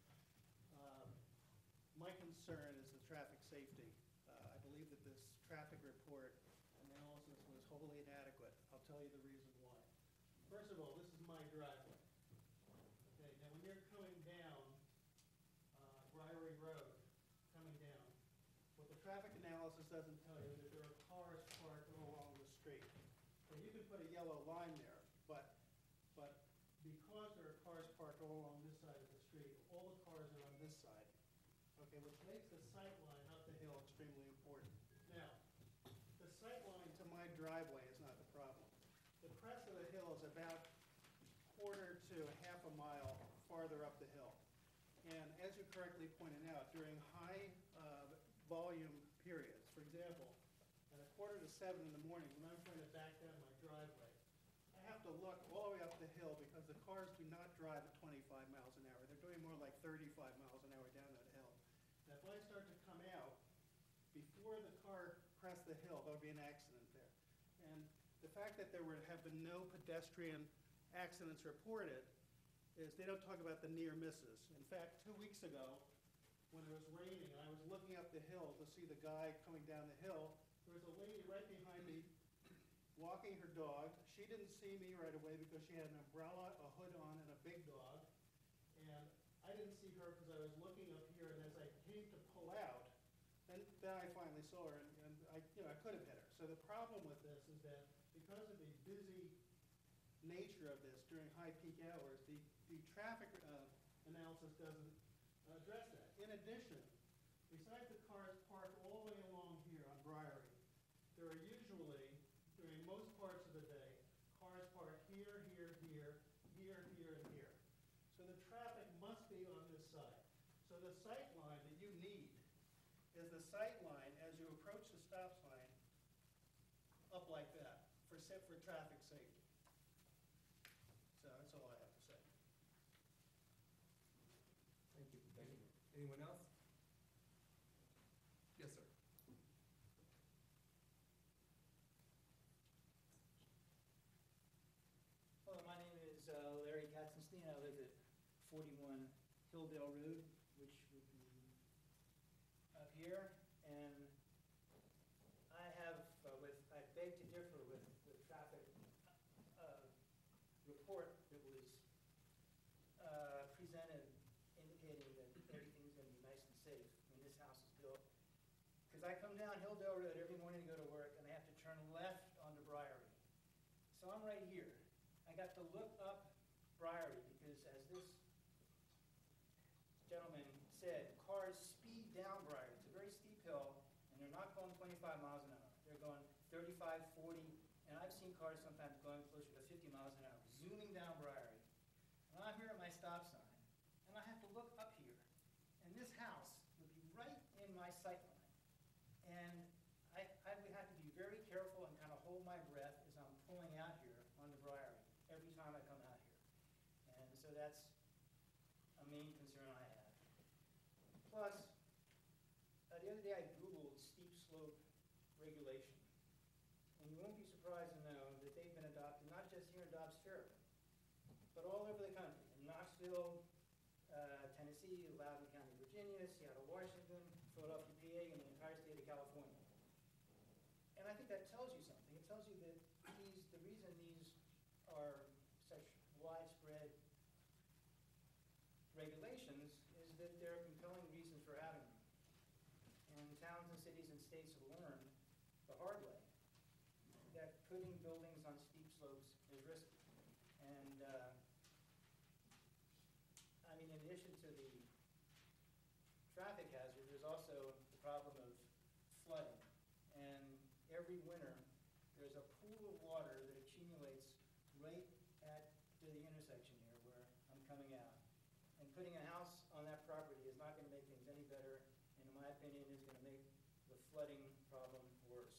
[SPEAKER 9] Um, My concern is the traffic safety. Uh, I believe that this traffic report analysis was wholly inadequate. I'll tell you the reason why. First of all, this is my driveway. Okay, now when you're coming down uh, Briary Road, coming down, what the traffic analysis doesn't tell you is that there are cars parked all along the street. And you can put a yellow line there, but, but because there are cars parked all along this side of the street, all the cars are on this side. Okay, which makes the sight line up the hill extremely important. Now, the sight line to my driveway is not the problem. The crest of the hill is about quarter to half a mile farther up the hill. And as you correctly pointed out, during high uh, volume periods, for example, at a quarter to seven in the morning, when I'm trying to back down my driveway, I have to look all the way up the hill because the cars do not drive at twenty-five miles an hour. They're doing more like thirty-five miles an hour down that hill. And if I start to come out, before the car crests the hill, there'll be an accident there. And the fact that there were, have been no pedestrian accidents reported is they don't talk about the near misses. In fact, two weeks ago, when it was raining, and I was looking up the hill to see the guy coming down the hill, there was a lady right behind me walking her dog. She didn't see me right away because she had an umbrella, a hood on, and a big dog. And I didn't see her because I was looking up here, and as I came to pull out, then, then I finally saw her, and, and I, you know, I could have hit her. So the problem with this is that because of the busy nature of this during high peak hours, the, the traffic uh, analysis doesn't address that. In addition, besides the cars parked all the way along here on Briary, there are usually, during most parts of the day, cars parked here, here, here, here, here, and here. So the traffic must be on this side. So the sight line that you need is the sight line as you approach the stop sign up like that for, sa- for traffic safety. So that's all I have to say.
[SPEAKER 2] Thank you. Thank you. Anyone else? Yes, sir.
[SPEAKER 4] Hello, my name is uh, Larry Katzenstein. I live at forty-one Hilldale Road, which would be up here. And I have, uh, with, I beg to differ with the traffic uh, report that was uh, presented indicating that everything's going to be nice and safe when this house is built. Because I come down Hilldale Road every morning to go to work, and I have to turn left onto Briary. So I'm right here. I got to look up Briary because, as this gentleman said, cars speed down Briary. It's a very steep hill, and they're not going twenty-five miles an hour. They're going thirty-five, forty, and I've seen cars sometimes going closer to fifty miles an hour, zooming down Briary. And I'm here at my stop sign, and I have to look up here. And this house would be right in my sight line. And I, I would have to be very careful and kind of hold my breath as I'm pulling out here onto Briary every time I come out here. And so that's and you won't be surprised to know that they've been adopted not just here in Dobbs Ferry, but all over the country, in Knoxville, uh, Tennessee, Loudoun County, Virginia, Seattle, Washington, Philadelphia, P A, and the entire state of California. And I think that tells you something. It tells you that these, the reason these are such widespread regulations is that there are compelling reasons for having them. And towns and cities and states have learned the hard way that putting buildings on steep slopes is risky. And, uh, I mean, in addition to the traffic hazard, there's also the problem of flooding. And every winter, there's a pool of water that accumulates right at the intersection here where I'm coming out. And putting a house on that property is not gonna make things any better, and in my opinion, is gonna make the flooding problem worse.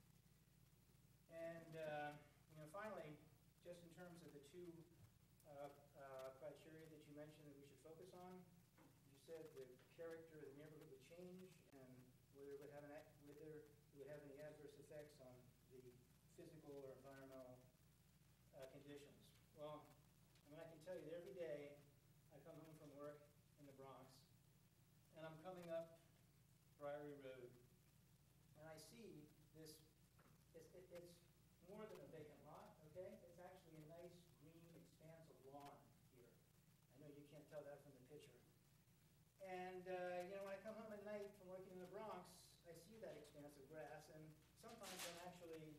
[SPEAKER 4] And, uh, you know, finally, just in terms of the two uh, uh, criteria that you mentioned that we should focus on, you said the character of the neighborhood would change and whether it would have an, ac- whether it would have any adverse effects on the physical or environmental uh, conditions. Well, I mean, I can tell you that every day I come home from work in the Bronx, and I'm coming up Briary Road, and I see this, it's, it, it's more than a vacant lot, okay? It's actually a nice green expanse of lawn here. I know you can't tell that from the picture. And, uh, you know, when I come home at night from working in the Bronx, I see that expanse of grass, and sometimes I'm actually,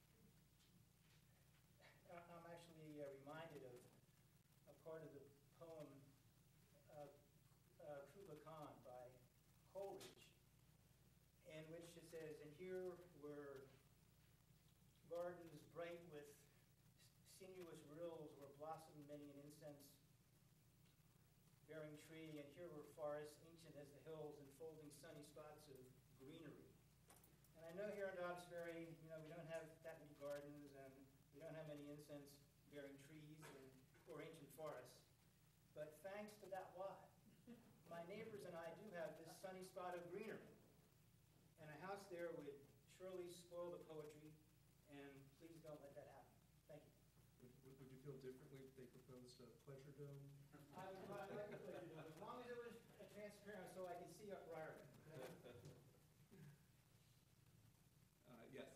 [SPEAKER 4] I'm actually uh, reminded of a part of the poem uh, uh, Kubla Khan by Coleridge, in which it says, and here were gardens bright with sinuous rills where blossomed many an incense-bearing tree, and here were forests ancient as the hills, enfolding sunny spots of greenery. And I know here in Dobbs Ferry, you know, we don't have that many gardens, and we don't have many incense-bearing trees and, or ancient forests. But thanks to that lot, my neighbors and I do have this sunny spot of greenery. And a house there would surely spoil the poetry, and please don't let that happen. Thank you.
[SPEAKER 2] Would, would would you feel differently if they proposed a pleasure dome?
[SPEAKER 4] I would I like to play it, as long as it was uh, transparent so I could see up Briar.
[SPEAKER 2] Uh, yes.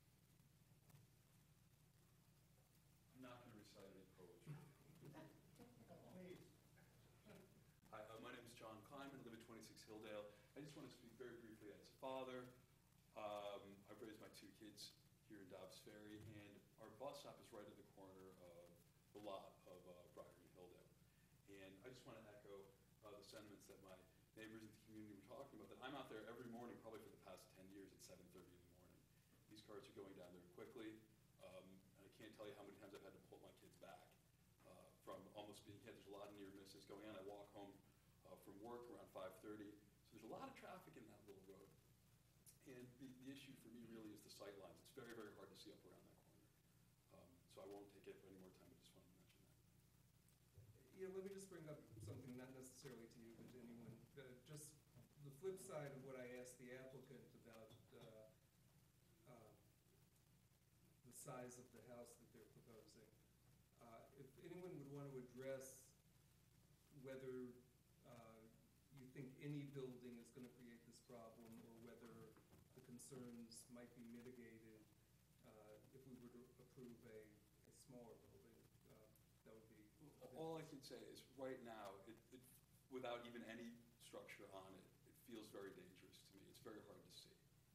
[SPEAKER 10] I'm not going to recite any poetry.
[SPEAKER 4] Please.
[SPEAKER 10] Hi, uh, my name is John Kleinman, I live at twenty-six Hilldale. I just want to speak very briefly as a father. Um, I've raised my two kids here in Dobbs Ferry, and our bus stop is right at the corner of the lot of uh, Briar and Hilldale. And I just want to echo uh, the sentiments that my neighbors in the community were talking about, that I'm out there every morning, probably for the past ten years at seven thirty in the morning. These cars are going down there quickly, um, and I can't tell you how many times I've had to pull my kids back uh, from almost being hit. There's a lot of near misses going on. I walk home uh, from work around five thirty, so there's a lot of traffic in that little road. And the, the issue for me really is the sight lines. It's very, very hard to see up around that corner. Um, so I won't take it any more time, I just wanted to mention that.
[SPEAKER 2] Yeah, let me just bring up something not necessarily to you, but to anyone. Uh, just the flip side of what I asked the applicant about uh, uh, the size of the house that they're proposing. Uh, if anyone would want to address whether uh, you think any building is going to create this problem, or whether the concerns might be mitigated uh, if we were to approve a, a smaller building, uh, that would be.
[SPEAKER 10] All I can say is, right now, it, it, without even any structure on it, it feels very dangerous to me. It's very hard to see.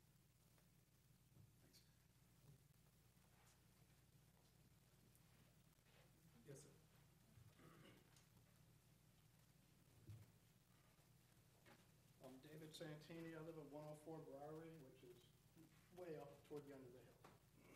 [SPEAKER 10] Thanks.
[SPEAKER 2] Yes, sir.
[SPEAKER 9] I'm David Santini, I live at one oh four Briary, which is way up toward the end of the hill.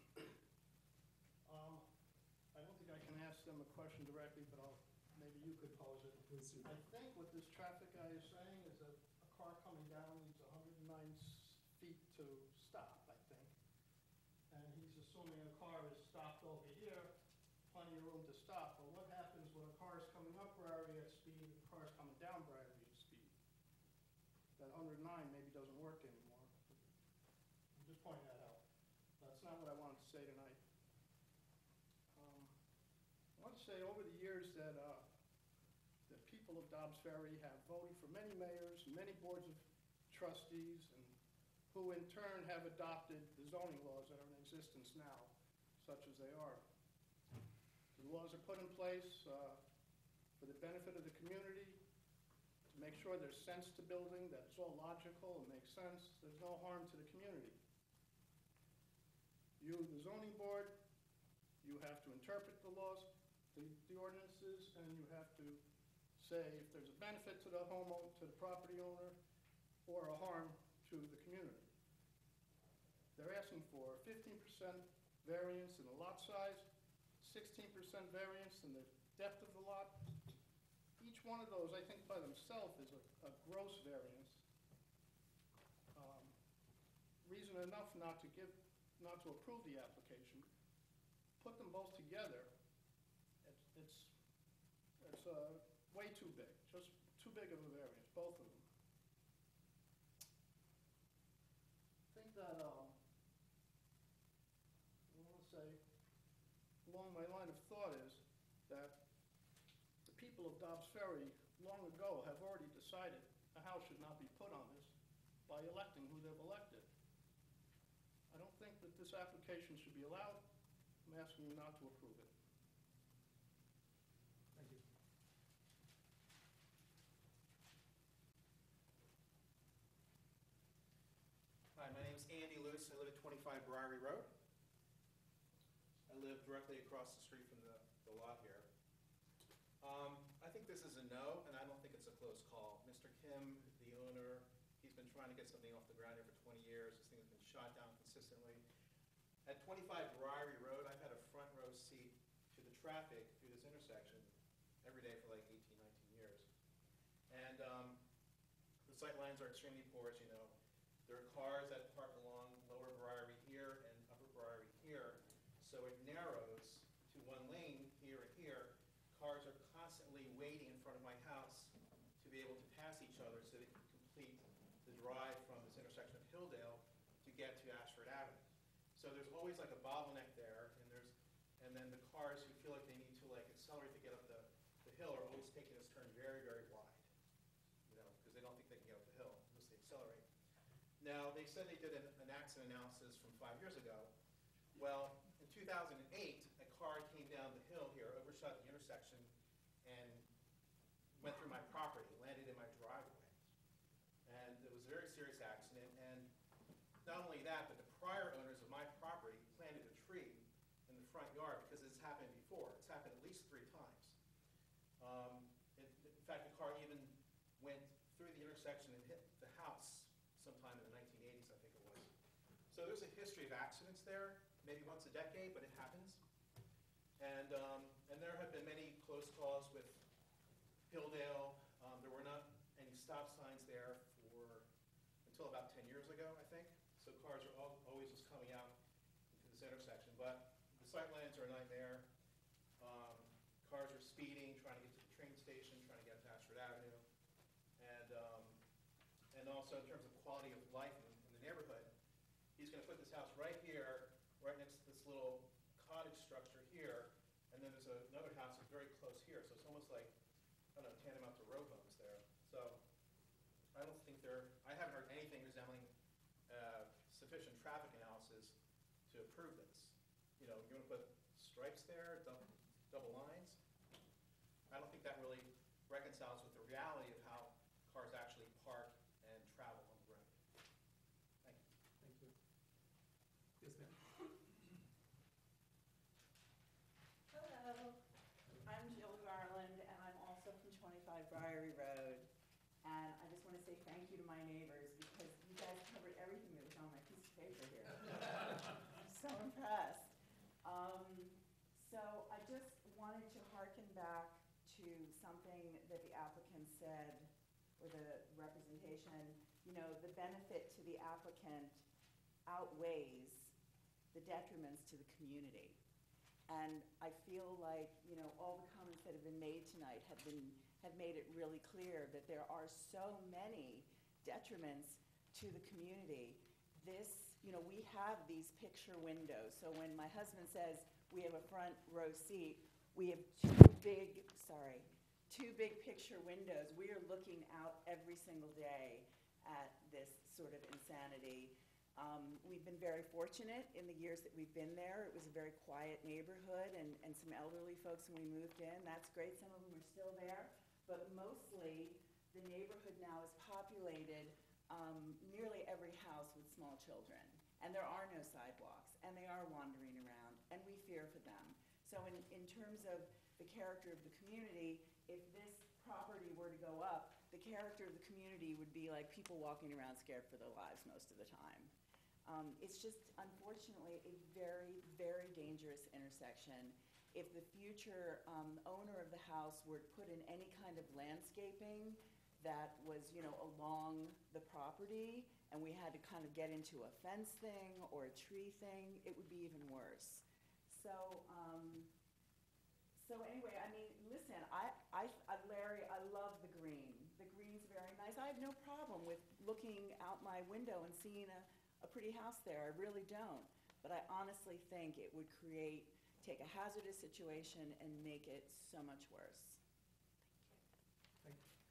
[SPEAKER 9] Um, I don't think I can ask them a question directly, but I'll, maybe you could pose it.
[SPEAKER 2] Please do.
[SPEAKER 9] I think what this traffic guy is saying is that a car coming down needs one hundred nine feet to stop, I think. And he's assuming a car is stopped over here, plenty of room to stop. But what happens when a car is coming up Briary at speed and a car is coming down Briary at speed? That one hundred nine maybe doesn't work anymore. I'm just pointing that out. That's not what I wanted to say tonight. Um, I want to say over the years that uh, the people of Dobbs Ferry have voted for many mayors, many boards of trustees, and who in turn have adopted the zoning laws that are in existence now, such as they are. The laws are put in place uh, for the benefit of the community, to make sure there's sense to building, that it's all logical and makes sense, there's no harm to the community. You, the zoning board, you have to interpret the laws, the, the ordinances, and you have to say if there's a benefit to the homeowner, to the property owner, or a harm to the community. They're asking for fifteen percent variance in the lot size, sixteen percent variance in the depth of the lot. Each one of those, I think by themselves, is a, a gross variance. Um, Reason enough not to give, not to approve the application. Put them both together, it's, it's, it's uh, way too big, just too big of a variance, both of them. I think that, um, I want to say, along my line of thought is that the people of Dobbs Ferry long ago have already decided a house should not be put on this by electing who they've elected. I don't think that this application should be allowed. I'm asking you not to approve it.
[SPEAKER 2] Thank you.
[SPEAKER 11] Hi, my name's Andy Luce. I live at twenty-five Briary Road. I live directly across the street from the, the lot here. Um, I think this is a no, and I don't think it's a close call. Mister Kim, the owner, he's been trying to get something off the ground here for twenty years. This thing has been shot down consistently. At twenty-five Briary Road, I've had a front row seat to the traffic through this intersection every day for like eighteen, nineteen years. And um, the sight lines are extremely poor, as you know. There are cars that park along Lower Briary here and Upper Briary here, so it narrows to one lane here and here. Cars are constantly waiting in front of my house to be able to pass each other so they can complete the drive from this intersection of Hilldale to get to Ashford Avenue. So there's always like a bottleneck there, and there's, and then the cars who feel like they need to like accelerate to get up the, the hill are always taking this turn very, very wide, you know, because they don't think they can get up the hill unless they accelerate. Now, they said they did an, an accident analysis from five years ago. Well, in two thousand eight, a car came down the hill here, overshot the intersection, and went through my property, landed in my driveway. And it was a very serious accident, and not only that, but the prior owners of my property planted a tree in the front yard because it's happened before. It's happened at least three times. Um, in, in fact, the car even went through the intersection and hit the house sometime in the nineteen eighties, I think it was. So there's a history of accidents there, maybe once a decade, but it happens. And, um, and there have been many close calls with Hilldale. Um, there were not any stop signs there for until about ten years ago, I think. So cars are all, always just coming out into this intersection. But the sight lines are a nightmare. Um, cars are speeding, trying to get to the train station, trying to get to Ashford Avenue. And, um, and also in terms of quality of life in, in the neighborhood, he's going to put this house right here, right next to this little cottage structure here, and then there's a, another house that's very close here. So it's almost like, I don't know, tantamount to row homes there. So I don't think they're, I haven't heard anything resembling uh, sufficient traffic analysis to approve this. You know, you want to put stripes there, double, double lines? I don't think that really reconciles with the reality of how cars actually park and travel on the road. Thank you.
[SPEAKER 2] Thank you. Yes, ma'am.
[SPEAKER 12] Hello, I'm Jill Garland, and I'm also from twenty-five Briary Road. And I just want to say thank you to my neighbors, because you guys covered everything that was on my piece of paper here. I'm so impressed. Um, so I just wanted to hearken back to something that the applicant said, or the representation. You know, the benefit to the applicant outweighs the detriments to the community. And I feel like, you know, all the comments that have been made tonight have been, have made it really clear that there are so many detriments to the community. This you know, we have these picture windows. So when my husband says we have a front row seat, we have two big, sorry, two big picture windows. We are looking out every single day at this sort of insanity. Um, we've been very fortunate in the years that we've been there. It was a very quiet neighborhood and, and some elderly folks when we moved in. That's great. Some of them are still there. But mostly, the neighborhood now is populated, um, nearly every house with small children. And there are no sidewalks, and they are wandering around, and we fear for them. So in, in terms of the character of the community, if this property were to go up, the character of the community would be like people walking around scared for their lives most of the time. Um, it's just, unfortunately, a very, very dangerous intersection. If the future um, owner of the house were to put in any kind of landscaping that was, you know, along the property, and we had to kind of get into a fence thing or a tree thing, it would be even worse. So, um, so anyway, I mean, listen, I, I, I, Larry, I love the green. The green's very nice. I have no problem with looking out my window and seeing a, a pretty house there. I really don't. But I honestly think it would create, take a hazardous situation and make it so much worse.
[SPEAKER 2] Thank you.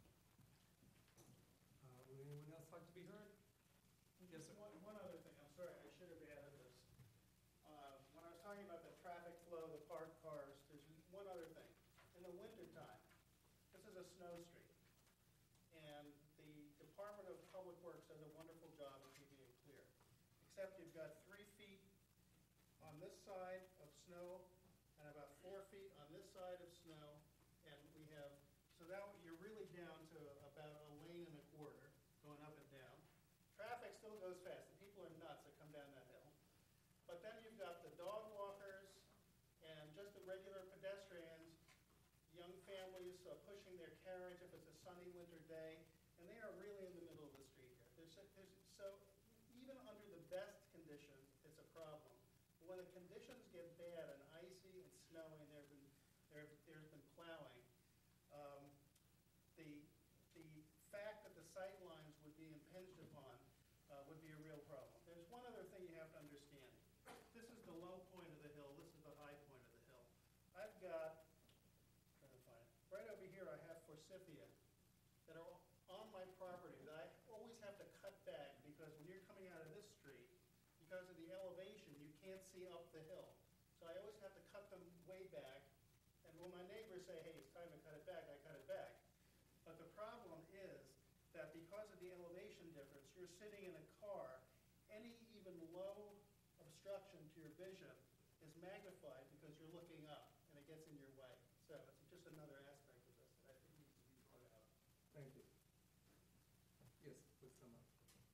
[SPEAKER 2] Uh, Would anyone else like to be heard? Yes, sir.
[SPEAKER 9] One, one other thing, I'm sorry, I should have added this. Uh, When I was talking about the traffic flow, the parked cars, there's one other thing. In the wintertime, this is a snow street, and the Department of Public Works does a wonderful job of keeping it clear, except you've got three feet on this side of snow and about four feet on this side of snow, and we have, so now you're really down to about a lane and a quarter going up and down. Traffic still goes fast. The people are nuts that come down that hill. But then you've got the dog walkers and just the regular pedestrians, young families uh, pushing their carriage if it's a sunny winter day, and they are really in the middle of the street here. There's, there's, so even under the best conditions, it's a problem. But when the conditions get bad and icy and snowy, and there have been, there, there's been plowing, um, the, the fact that the sight lines would be impinged upon uh, would be a real problem. There's one other thing you have to understand. This is the low point of the hill. This is the high point of the hill. I've got, trying to find it, right over here I have forsythia that are on my property that I always have to cut back because when you're coming out of this street, because of the elevation, you can't see up the hill. So I always have to cut them way back. And when my neighbors say, hey, it's time to cut it back, I cut it back. But the problem is that because of the elevation difference, you're sitting in a car, any even low obstruction to your vision is magnified because you're looking up and it gets in your way. So it's just another aspect of this that I think needs to be brought out.
[SPEAKER 2] Thank you. Yes, please sum up.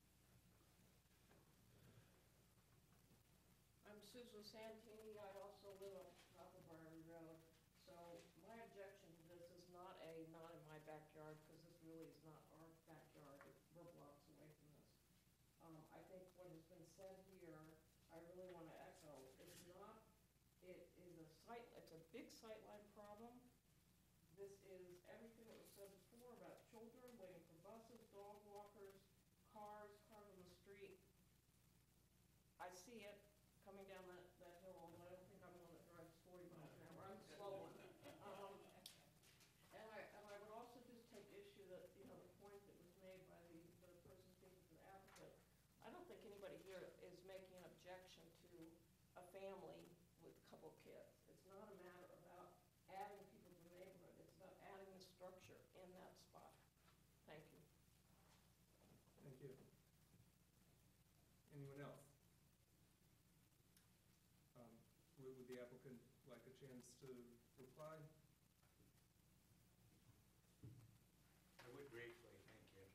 [SPEAKER 13] I'm Susan Santini. I also live on top of Barry Road. So my objection to this is not a not in my backyard, because this really is not our backyard. We're blocks away from this. Um, I think what has been said here, I really want to echo. It's not, it is a sight, it's a big sightline problem. This is everything that was said before about children waiting for buses, dog walkers, cars, cars on the street. I see it coming down that, that hill, although I don't think I'm one that drives forty miles an hour. I'm a slow one. Um, and I, and I would also just take issue that, you know, the point that was made by the, the person speaking for the applicant. I don't think anybody here is making an objection to a family with a couple of kids. It's not a matter about adding people to the neighborhood. It's about adding the structure in that spot. Thank you.
[SPEAKER 2] Thank you. Anyone else? Um, Would would the applicant like a chance to reply?
[SPEAKER 6] I would briefly, thank you.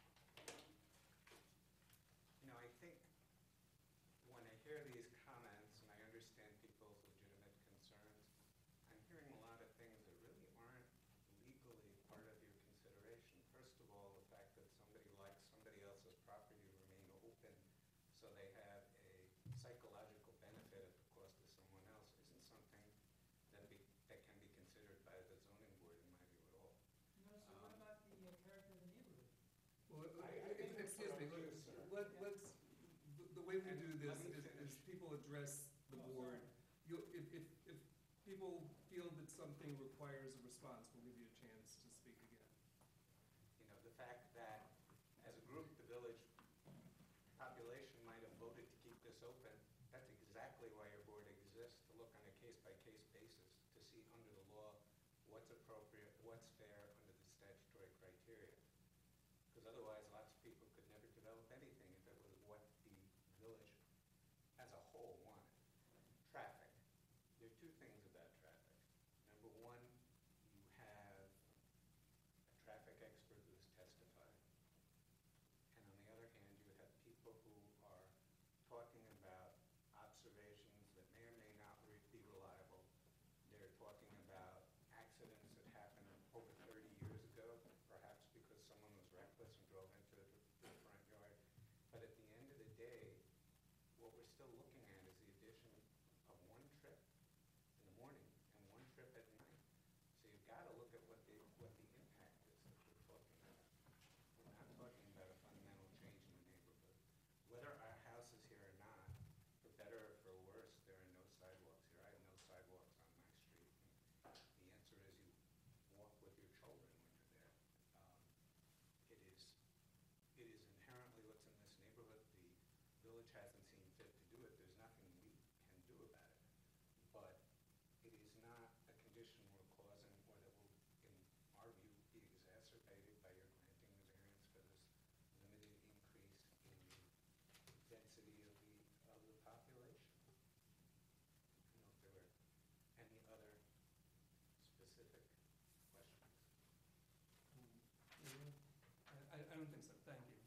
[SPEAKER 6] You know, I think when I hear these comments, and I understand people's legitimate concerns, I'm hearing a lot of things that really aren't legally part of your consideration. First of all, the fact that somebody likes somebody else's property to remain open so they have a psychological benefit at the cost of someone else isn't something that be, that can be considered by the zoning board in my view at all.
[SPEAKER 13] No, so what about the uh, character of the neighborhood?
[SPEAKER 2] Well,
[SPEAKER 6] I- I
[SPEAKER 2] uh,
[SPEAKER 6] think that's
[SPEAKER 2] excuse me,
[SPEAKER 6] what I'm
[SPEAKER 2] look,
[SPEAKER 6] used to.
[SPEAKER 2] let, let's, the- the way we do this
[SPEAKER 6] Let me
[SPEAKER 2] is,
[SPEAKER 6] finish.
[SPEAKER 2] is people address the
[SPEAKER 9] Oh,
[SPEAKER 2] board.
[SPEAKER 9] sorry.
[SPEAKER 2] You, if, if, if people feel that something requires a response, we'll give you a chance to speak again.
[SPEAKER 6] You know, the fact that as a group, the village population might have voted to keep this open, that's exactly why your board exists, to look on a case-by-case basis, to see under the law what's appropriate, what's fair under the statutory criteria. Because otherwise, lots of people could never develop anything if it was what the village as a whole wanted. Traffic. There are two things about traffic. Number one, you have a traffic expert who has testified. And on the other hand, you have people who are talking about observations that may or may not re- be reliable. They're talking about accidents that happened over thirty years ago, perhaps because someone was reckless and drove into the the front yard. But at the end of the day, what we're still looking at is the addition of one trip in the morning and one trip at night. So you've got to look at what the, what the impact is that we're talking about. We're not talking about a fundamental change in the neighborhood. Whether our house is here or not, for better or for worse, there are no sidewalks here. I have no sidewalks on my street. And the answer is you walk with your children when you're there. Um, It is, it is inherently what's in this neighborhood. The village hasn't seen fit to do it. There's nothing we can do about it. But it is not a condition we're causing or that will, in our view, be exacerbated by your granting the variance for this limited increase in the density of the, of the population. I don't know if there were any other specific questions.
[SPEAKER 2] Mm, I, I don't think so, thank you.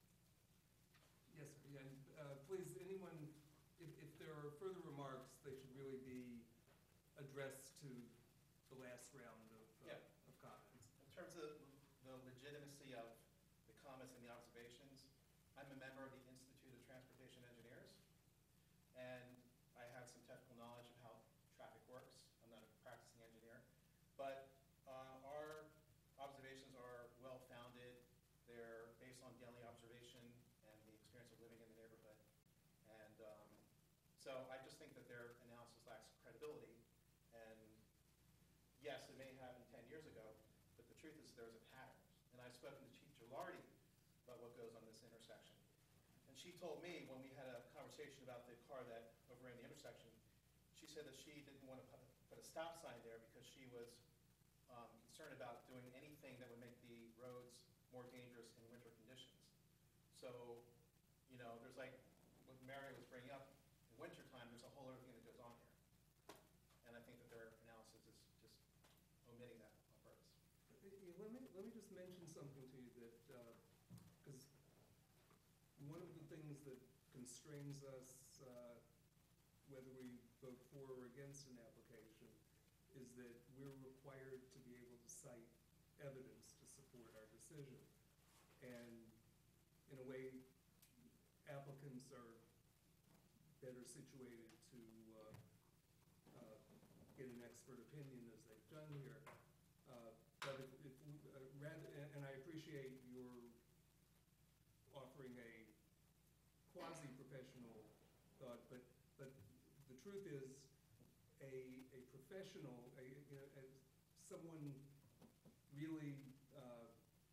[SPEAKER 2] Yes, sir, yeah, and, uh, please, anyone, if, if there are further remarks, they should really be addressed to the last round of, uh,
[SPEAKER 11] Yeah.
[SPEAKER 2] of comments.
[SPEAKER 11] In terms of the legitimacy of the comments and the observations, I'm a member of the Institute of Transportation Engineers, and I have some technical knowledge of how traffic works. I'm not a practicing engineer, but uh, our observations are well-founded. They're based on daily observation and the experience of living in the neighborhood. And um, so I just think that their analysis lacks credibility. And yes, it may have been ten years ago, but the truth is there's a pattern. And I've spoken to Chief Gilardi about what goes on this intersection. And she told me, when we had a conversation about the car that overran the intersection, she said that she didn't want to put a, put a stop sign there because she was um, concerned about doing anything that would make the roads more dangerous in winter conditions. So, you know, there's like what Mario was bringing up, in wintertime, there's a whole other thing that goes on here. And I think that their analysis is just omitting that on purpose.
[SPEAKER 2] Uh, yeah, Let me, let me just mention something to you that, because one of the things that constrains us, uh, whether we vote for or against an application, is that we're required to be able to cite evidence to support our decision. And in a way, applicants are better situated to uh, uh, get an expert opinion as they've done here. Uh, But if, if, uh, rather, and and I appreciate your offering a quasi-professional thought, but, but the truth is, a, a professional, a, you know, as someone really uh,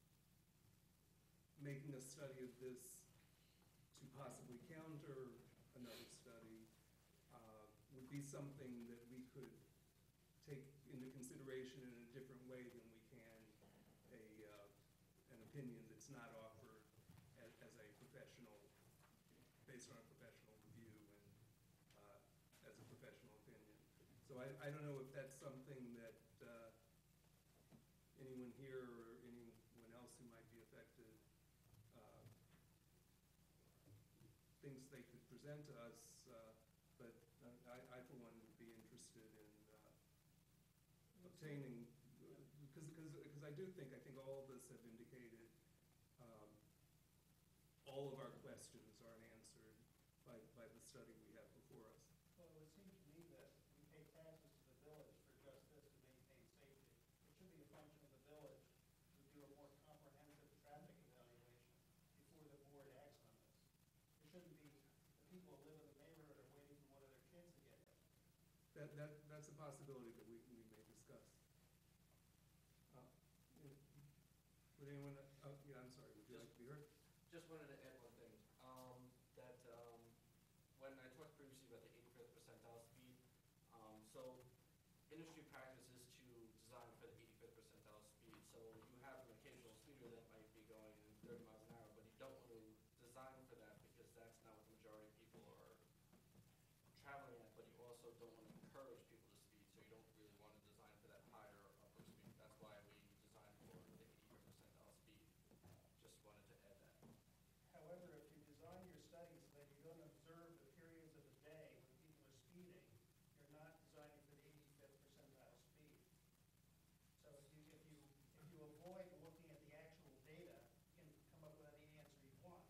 [SPEAKER 2] making a study of this to possibly counter another study uh, would be something that we could take into consideration in a different way than we can a, uh, an opinion that's not offered as, as a professional, based on a professional review and uh, as a professional opinion. So I, I don't know if that's something that uh, anyone here or anyone else who might be affected uh, thinks they could present to us, uh, but uh, I, I for one would be interested in uh, obtaining, because, because, because I do think, I think all of us have indicated um, all of our questions aren't answered by, by the study we have before us.
[SPEAKER 9] Well, it would seem to me that we pay taxes to the village for just this to maintain safety. It should be a function of the village to do a more comprehensive traffic evaluation before the board acts on this. It shouldn't be the
[SPEAKER 2] that, that, that's a possibility that we, we may discuss. Uh, yeah, Would anyone, oh, yeah, I'm sorry, would you like to be heard?
[SPEAKER 8] Just wanted to add one thing, um, that, um, when I talked previously about the eighty-fifth percentile speed, um, so industry practice is to design for the eighty-fifth percentile speed. So you have an occasional speeder that might be going thirty miles an hour, but you don't want to design for that because that's not what the majority of people are traveling at, but you also don't want to encourage people to speed, so you don't really want to design for that higher upper speed. That's why we designed for the eighty-fifth percentile speed. Just wanted to add that.
[SPEAKER 9] However, if you design your study so that you don't observe the periods of the day when people are speeding, you're not designing for the eighty-fifth percentile speed. So if you, if you, if you avoid looking at the actual data, you can come up with any answer you want.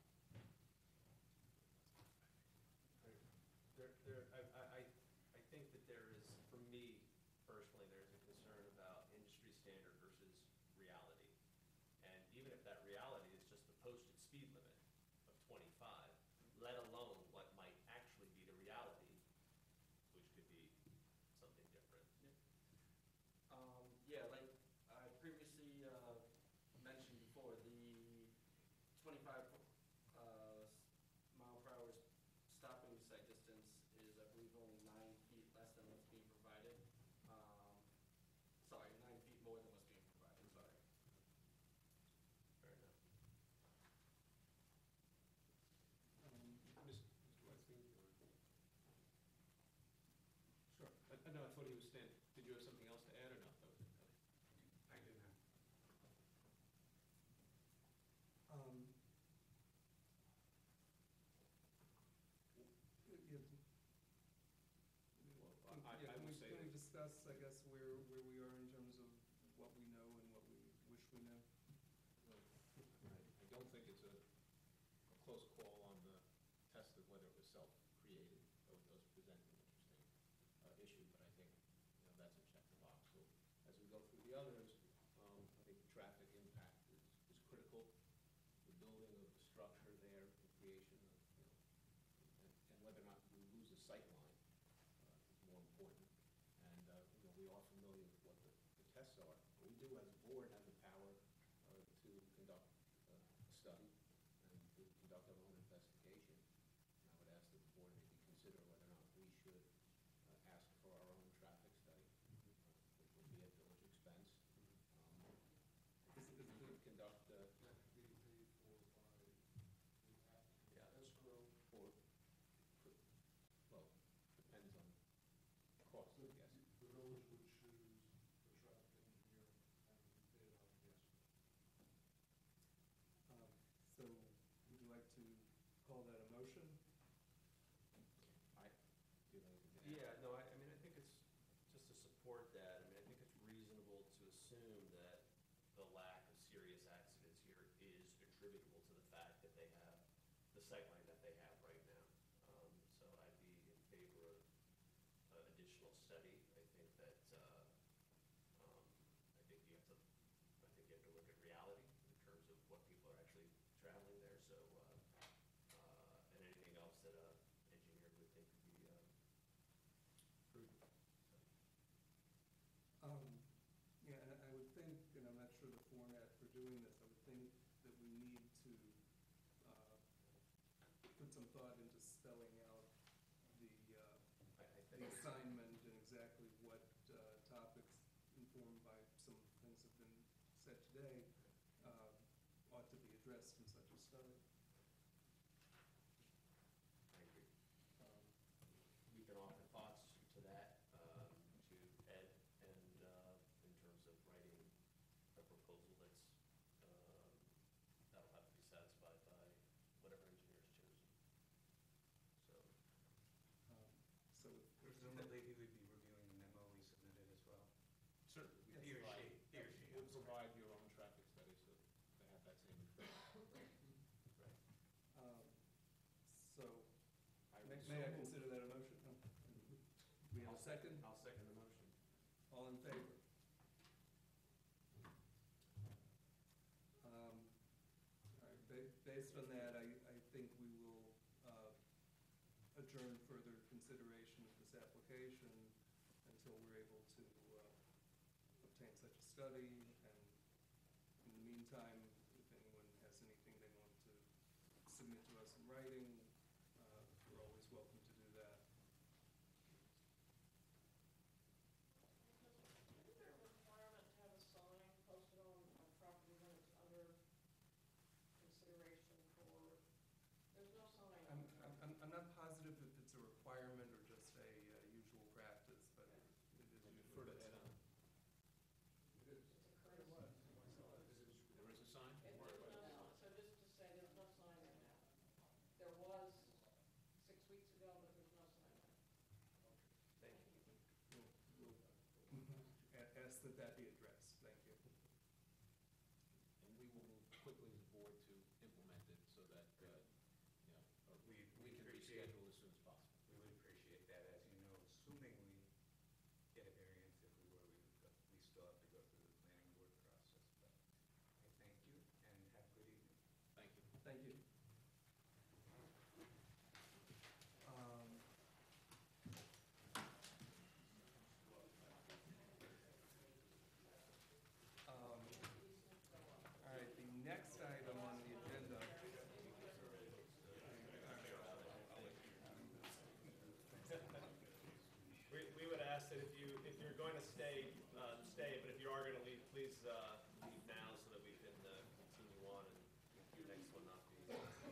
[SPEAKER 5] There, there, I, I, I I think that there is, for me personally, there's a concern about industry standard versus reality. And even if that reality is just the posted speed limit of twenty-five, let alone what might actually be the reality, which could be something different.
[SPEAKER 8] Um, yeah, like I previously, uh, mentioned before, the twenty-five, uh, s- mile per hour s- stopping sight distance is, I believe, only nine feet less than what's being provided. Um, sorry, nine feet more than what's being provided, sorry.
[SPEAKER 5] Fair enough.
[SPEAKER 2] Um,
[SPEAKER 5] Mister Westing, you were-
[SPEAKER 2] Sure.
[SPEAKER 5] I, I know, I thought he was standing. Did you have something else to add or not? That was it.
[SPEAKER 6] I do not.
[SPEAKER 2] Um, yeah,
[SPEAKER 5] Well,
[SPEAKER 2] Can-
[SPEAKER 5] I-
[SPEAKER 2] yeah,
[SPEAKER 5] I
[SPEAKER 2] can
[SPEAKER 5] will
[SPEAKER 2] we-
[SPEAKER 5] say
[SPEAKER 2] Can we
[SPEAKER 5] that-
[SPEAKER 2] discuss, I guess, where, where we are in terms of what we know and what we wish we knew?
[SPEAKER 3] I I don't think it's a a close call on the test of whether it was self-created, though it does present an interesting uh, issue, but I think, you know, that's a check the box. So as we go through the others, um, I think the traffic impact is, is critical. The building of the structure there, the creation of, you know, and, and whether or not we lose a sight line uh, is more important. And, uh, you know, we are familiar with what the, the tests are. We do, as a board, have the power uh, to conduct uh, a study and to conduct our own investigation. And I would ask that the board maybe consider whether or not we should uh, ask for our own traffic study, uh, which would be at village expense. Um,
[SPEAKER 2] Is- is
[SPEAKER 3] We
[SPEAKER 2] the-
[SPEAKER 3] could conduct, uh,
[SPEAKER 1] That could be paid for by the applicant.
[SPEAKER 3] Yeah.
[SPEAKER 1] Escrow.
[SPEAKER 3] or, could- well, depends on cost, I guess.
[SPEAKER 1] The village would choose the traffic engineer and bid on the escrow.
[SPEAKER 2] Um, So would you like to call that a motion?
[SPEAKER 3] I, do you know anything to add?
[SPEAKER 5] Yeah, no, I, I mean, I think it's, just to support that, I mean, I think it's reasonable to assume that the lack of serious accidents here is attributable to the fact that they have the sightline that they have right now. Um, so I'd be in favor of uh, additional study. I think that, uh, um, I think you have to, I think you have to look at reality in terms of what people are actually traveling there, so, uh, uh, and anything else that a engineer would think would be, uh, prudent. So,
[SPEAKER 2] Um, Yeah, and I would think, and I'm not sure the format for doing this, I would think that we need to uh, put some thought into spelling out the, uh,
[SPEAKER 5] I, I
[SPEAKER 2] the
[SPEAKER 5] think.
[SPEAKER 2] assignment and exactly what uh, topics, informed by some things that have been said today, uh, ought to be addressed in such a study.
[SPEAKER 5] I agree.
[SPEAKER 2] Um,
[SPEAKER 5] We can offer thoughts to that, um, to Ed, and, uh, in terms of writing a proposal that's, um, that'll have to be satisfied by whatever engineer's chosen. So,
[SPEAKER 2] um, So if-
[SPEAKER 6] Presumably, he would be reviewing the memo we submitted as well.
[SPEAKER 3] Certainly. we
[SPEAKER 2] Yes.
[SPEAKER 6] He or
[SPEAKER 3] provide-
[SPEAKER 6] she, he or she,
[SPEAKER 3] We'll
[SPEAKER 6] I'm sorry.
[SPEAKER 3] provide your own traffic study, so they have that same information.
[SPEAKER 5] right.
[SPEAKER 2] um, so,
[SPEAKER 3] I
[SPEAKER 2] may
[SPEAKER 3] would
[SPEAKER 2] may I
[SPEAKER 3] so move.
[SPEAKER 2] consider that a motion? No. We have a second?
[SPEAKER 5] I'll second the motion.
[SPEAKER 2] All in favor? Um, All right, ba- based on that, I, I think we will uh, adjourn further consideration of this application until we're able to uh, obtain such a study. And in the meantime, if anyone has anything they want to submit to us in writing, uh, we're always welcome to do that.
[SPEAKER 13] Isn't there a requirement to have a sign posted on a property when it's under consideration for, there's no sign on
[SPEAKER 2] I'm,
[SPEAKER 13] it.
[SPEAKER 2] I'm, I'm not positive if it's a requirement or just a uh, usual practice, but it it is usually.
[SPEAKER 3] Defer to Ed on.
[SPEAKER 13] It's a courtesy.
[SPEAKER 3] There is a sign?
[SPEAKER 13] It, there's no sign, so just to say, there's no sign right now. There was six weeks ago, but there's no sign now.
[SPEAKER 3] Thank you.
[SPEAKER 2] We'll- we'll a- Ask that that be addressed, thank you.
[SPEAKER 3] And we will move quickly as a board to implement it so that, uh, you know, or
[SPEAKER 6] We-
[SPEAKER 3] we
[SPEAKER 6] we
[SPEAKER 3] can
[SPEAKER 6] appreciate-
[SPEAKER 3] reschedule as soon as possible.
[SPEAKER 6] We would appreciate that, as you know, assuming we get a variance, if we were, we would go, we still have to go through the planning board process, but I thank you and have a good evening.
[SPEAKER 3] Thank you.
[SPEAKER 2] Thank you. Um, um, All right, the next item on the agenda.
[SPEAKER 5] We, we would ask that if you, if you're going to stay, uh, stay, but if you are gonna leave, please, uh, leave now so that we can, uh, continue on and the next one not be.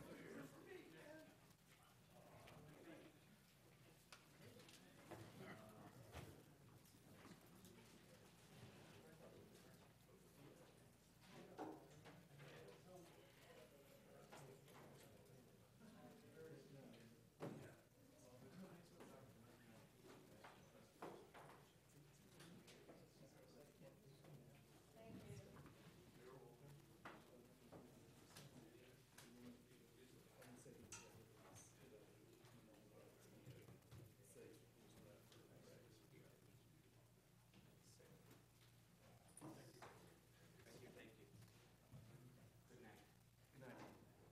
[SPEAKER 5] Thank you, thank you.
[SPEAKER 6] Good night.
[SPEAKER 2] Good night.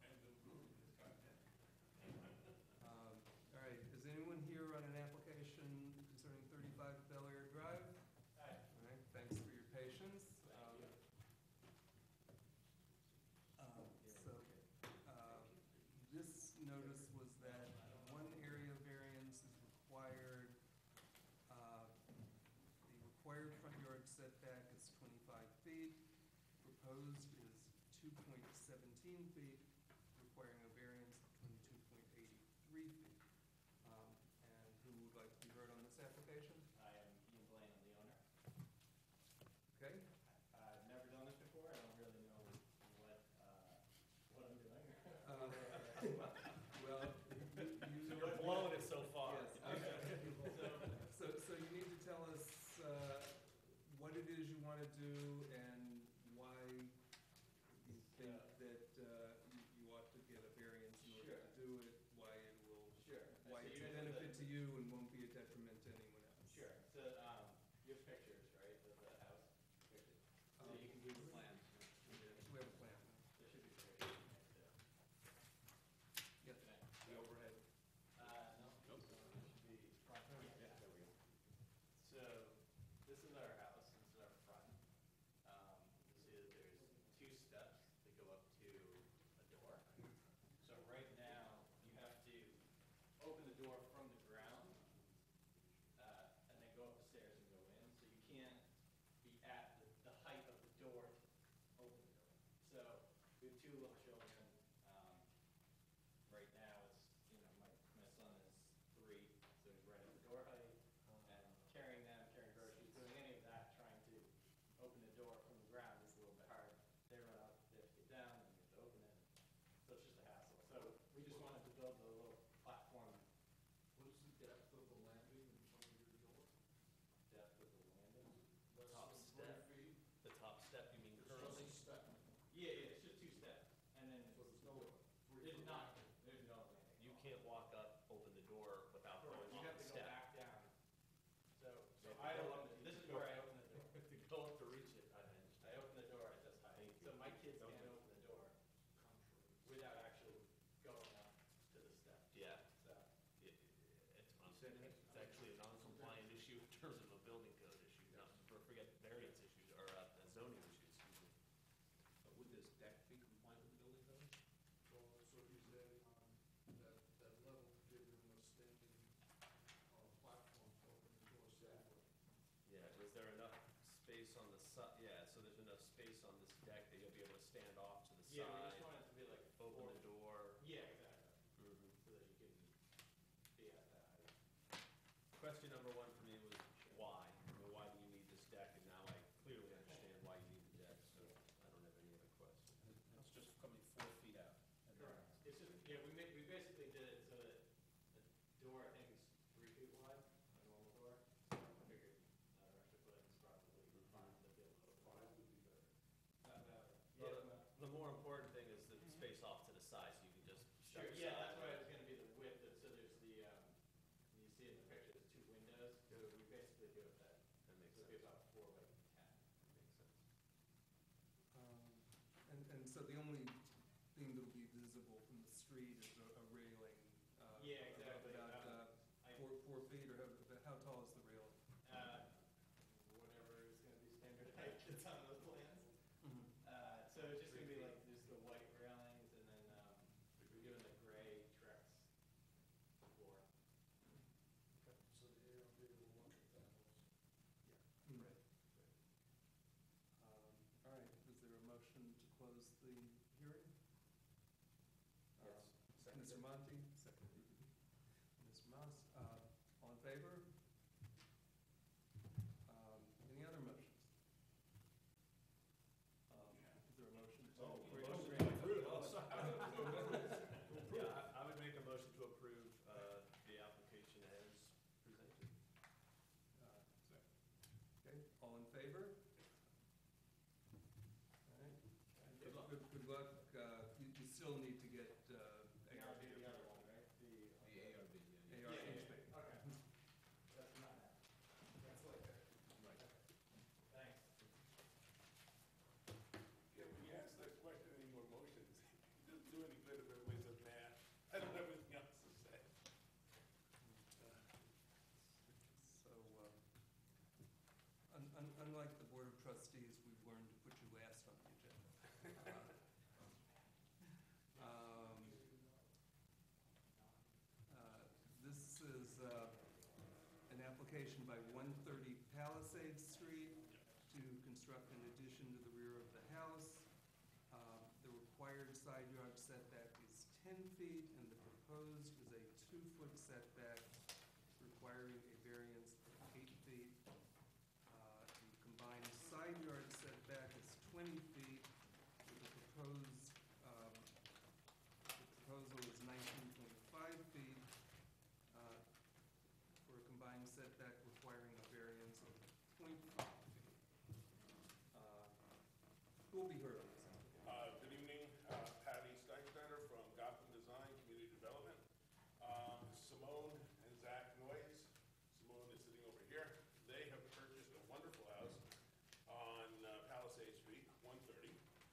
[SPEAKER 2] Um, All right, is anyone here on an application concerning thirty-five Bel Air Drive?
[SPEAKER 5] Hi.
[SPEAKER 2] All right, thanks for your patience. Um, um, So, uh, this notice was that one area variance is required. Uh, The required front yard setback is twenty-five feet. Proposed is two point one seven feet, requiring a variance of twenty-two point eight three feet. Um, And who would like to be heard on this application?
[SPEAKER 14] I am Ian Blaine, I'm the owner.
[SPEAKER 2] Okay?
[SPEAKER 14] I've never done this before, I don't really know what, uh, what I'm doing.
[SPEAKER 2] Uh, Well, you, you.
[SPEAKER 5] So we're blowing it so far.
[SPEAKER 2] Yes, okay. So, so you need to tell us uh, what it is you want to do and why you think that uh, you you ought to get a variance in order to do it, why it will,
[SPEAKER 14] Sure.
[SPEAKER 2] why
[SPEAKER 14] So
[SPEAKER 2] it's
[SPEAKER 14] you're
[SPEAKER 2] a
[SPEAKER 14] into the-
[SPEAKER 2] benefit to you and won't be a detriment to anyone else.
[SPEAKER 14] Sure, so, um, you have pictures, right, of the house? Pictures. So
[SPEAKER 2] Um,
[SPEAKER 14] you can do the plans.
[SPEAKER 2] We have a plan.
[SPEAKER 14] There should be pictures in there too.
[SPEAKER 2] Yes.
[SPEAKER 3] The overhead?
[SPEAKER 14] Uh, no.
[SPEAKER 3] Nope.
[SPEAKER 14] So it should be front.
[SPEAKER 3] Yeah, there we go.
[SPEAKER 14] So, this is our house, this is our front. Um,
[SPEAKER 3] space on the side, yeah, so there's enough space on this deck that you'll be able to stand off to the
[SPEAKER 14] Yeah, we
[SPEAKER 3] side,
[SPEAKER 14] just want it to be like
[SPEAKER 3] open
[SPEAKER 14] four.
[SPEAKER 3] the door.
[SPEAKER 14] Yeah, exactly,
[SPEAKER 3] Mhm.
[SPEAKER 14] so that you can be at that height.
[SPEAKER 3] Question number one for me was why? I mean, why do you need this deck? And now I clearly understand why you need the deck, so I don't have any other questions.
[SPEAKER 5] It's just coming four feet out.
[SPEAKER 14] Correct. It's just, yeah, we ma- we basically did it so that the door, I think, is three feet wide, a normal door. So I figured uh, actually put it in probably five to be able to. Five would be better. Not better.
[SPEAKER 3] Well,
[SPEAKER 14] Yeah,
[SPEAKER 3] the-
[SPEAKER 14] but-
[SPEAKER 3] The more important thing is the space off to the side, so you can just
[SPEAKER 14] Sure,
[SPEAKER 3] step
[SPEAKER 14] yeah,
[SPEAKER 3] aside.
[SPEAKER 14] that's why it's gonna be the width, that- so there's the, um, you see in the picture, there's two windows, so we basically do it that.
[SPEAKER 3] That makes
[SPEAKER 14] So it'd be
[SPEAKER 3] sense.
[SPEAKER 14] about four by ten.
[SPEAKER 3] Makes sense.
[SPEAKER 2] Um, And, and so the only thing that'll be visible from the street is a a railing. uh,
[SPEAKER 14] Yeah, exactly.
[SPEAKER 2] About
[SPEAKER 14] Um,
[SPEAKER 2] uh,
[SPEAKER 14] I-
[SPEAKER 2] four, four feet, or how, how tall is the railing?
[SPEAKER 14] Uh, whatever is gonna be standard height that's on those plans. Uh, so it's just gonna be like, there's the white railings, and then, um, we're given the gray Trex floor.
[SPEAKER 1] So the A R B will look at that also.
[SPEAKER 2] Yeah. Right. Um, All right, is there a motion to close the hearing?
[SPEAKER 3] Yes.
[SPEAKER 2] Uh, Mister Monty? Second. Mister Moss, uh, all in favor? Um, Any other motions? Um, Is there a motion to?
[SPEAKER 1] Oh,
[SPEAKER 2] grant-
[SPEAKER 1] motion to
[SPEAKER 2] grant-
[SPEAKER 1] approve.
[SPEAKER 2] Oh, sorry.
[SPEAKER 3] Yeah, I, I would make a motion to approve, uh, the application as presented.
[SPEAKER 2] Uh, Okay, all in favor? All right.
[SPEAKER 14] Good luck.
[SPEAKER 2] Good, good luck. Uh, You, you still need to get uh,
[SPEAKER 14] The
[SPEAKER 2] A R B.
[SPEAKER 14] the other one, right? The.
[SPEAKER 3] The A R B, yeah.
[SPEAKER 2] A R B.
[SPEAKER 14] Yeah, yeah, yeah. Okay. That's not that. That's later.
[SPEAKER 2] Right.
[SPEAKER 14] Thanks.
[SPEAKER 1] Yeah, when you ask that question, any more motions, it doesn't do any good if everybody says, nah, I don't have anything else to say.
[SPEAKER 2] So, uh, un- un- unlike the Board of Trustees, we've learned to put you last on the agenda. Um, uh, This is uh, an application by one thirty Palisades Street to construct an addition to the rear of the house. Um, The required side yard setback is ten feet, and the proposed is a two-foot setback requiring a variance of eight feet. Uh, The combined side yard setback is twenty feet, with the proposed, um, the proposal is nineteen point five feet, uh, for a combined setback requiring a variance of point five feet. Uh, Who will be heard on this application?
[SPEAKER 1] Uh, Good evening, uh, Patty Steinsteiner from Gotham Design Community Development. Um, Simone and Zach Noyes, Simone is sitting over here. They have purchased a wonderful house on uh, Palisade Street, one thirty.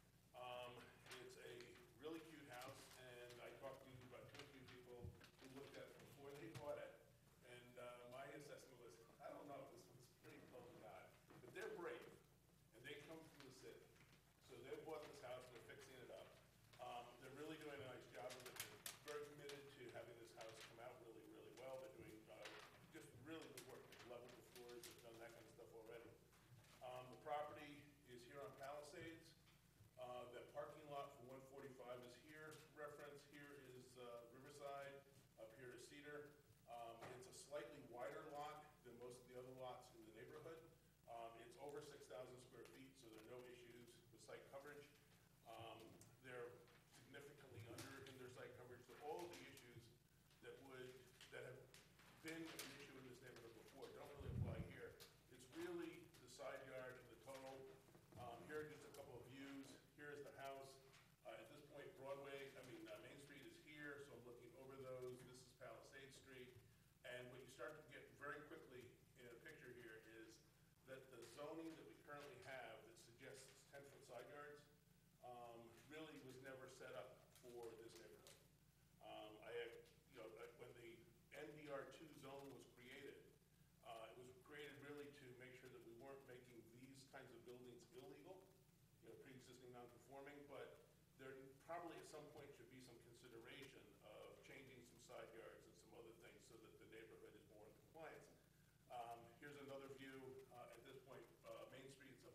[SPEAKER 1] Um, It's a really cute house, and I talked to about two or three people who looked at it before they bought it. And uh, my assessment was, I don't know, this one's pretty close to God. But they're brave, and they come from the city. So they bought this house, they're fixing it up. Um, They're really doing a nice job of it. They're very committed to having this house come out really, really well. They're doing uh, just really good work. They've leveled the floors, they've done that kind of stuff already. Um, The property is here on Palisades. Uh, The parking lot for one forty-five is here, reference here is uh, Riverside, up here is Cedar. Um, It's a slightly wider lot than most of the other lots in the neighborhood. Um, It's over six thousand square feet, so there are no issues with site coverage. Um, They're significantly under in their site coverage, so all of the issues that would, that have been an issue in this neighborhood before don't really apply here. It's really the side yard and the total. Um, Here are just a couple of views. Here is the house. Uh, At this point, Broadway, I mean, uh, Main Street is here, so I'm looking over those. This is Palisade Street. And what you start to get very quickly in a picture here is that the zoning that we currently have that suggests ten-foot side yards um, really was never set up for this neighborhood. Um, I, had- you know, uh, when the N D R two zone was created, uh, it was created really to make sure that we weren't making these kinds of buildings illegal, you know, pre-existing non-conforming, but there probably at some point should be some consideration of changing some side yards and some other things so that the neighborhood is more in compliance. Um, Here's another view. Uh, At this point, uh, Main Street's a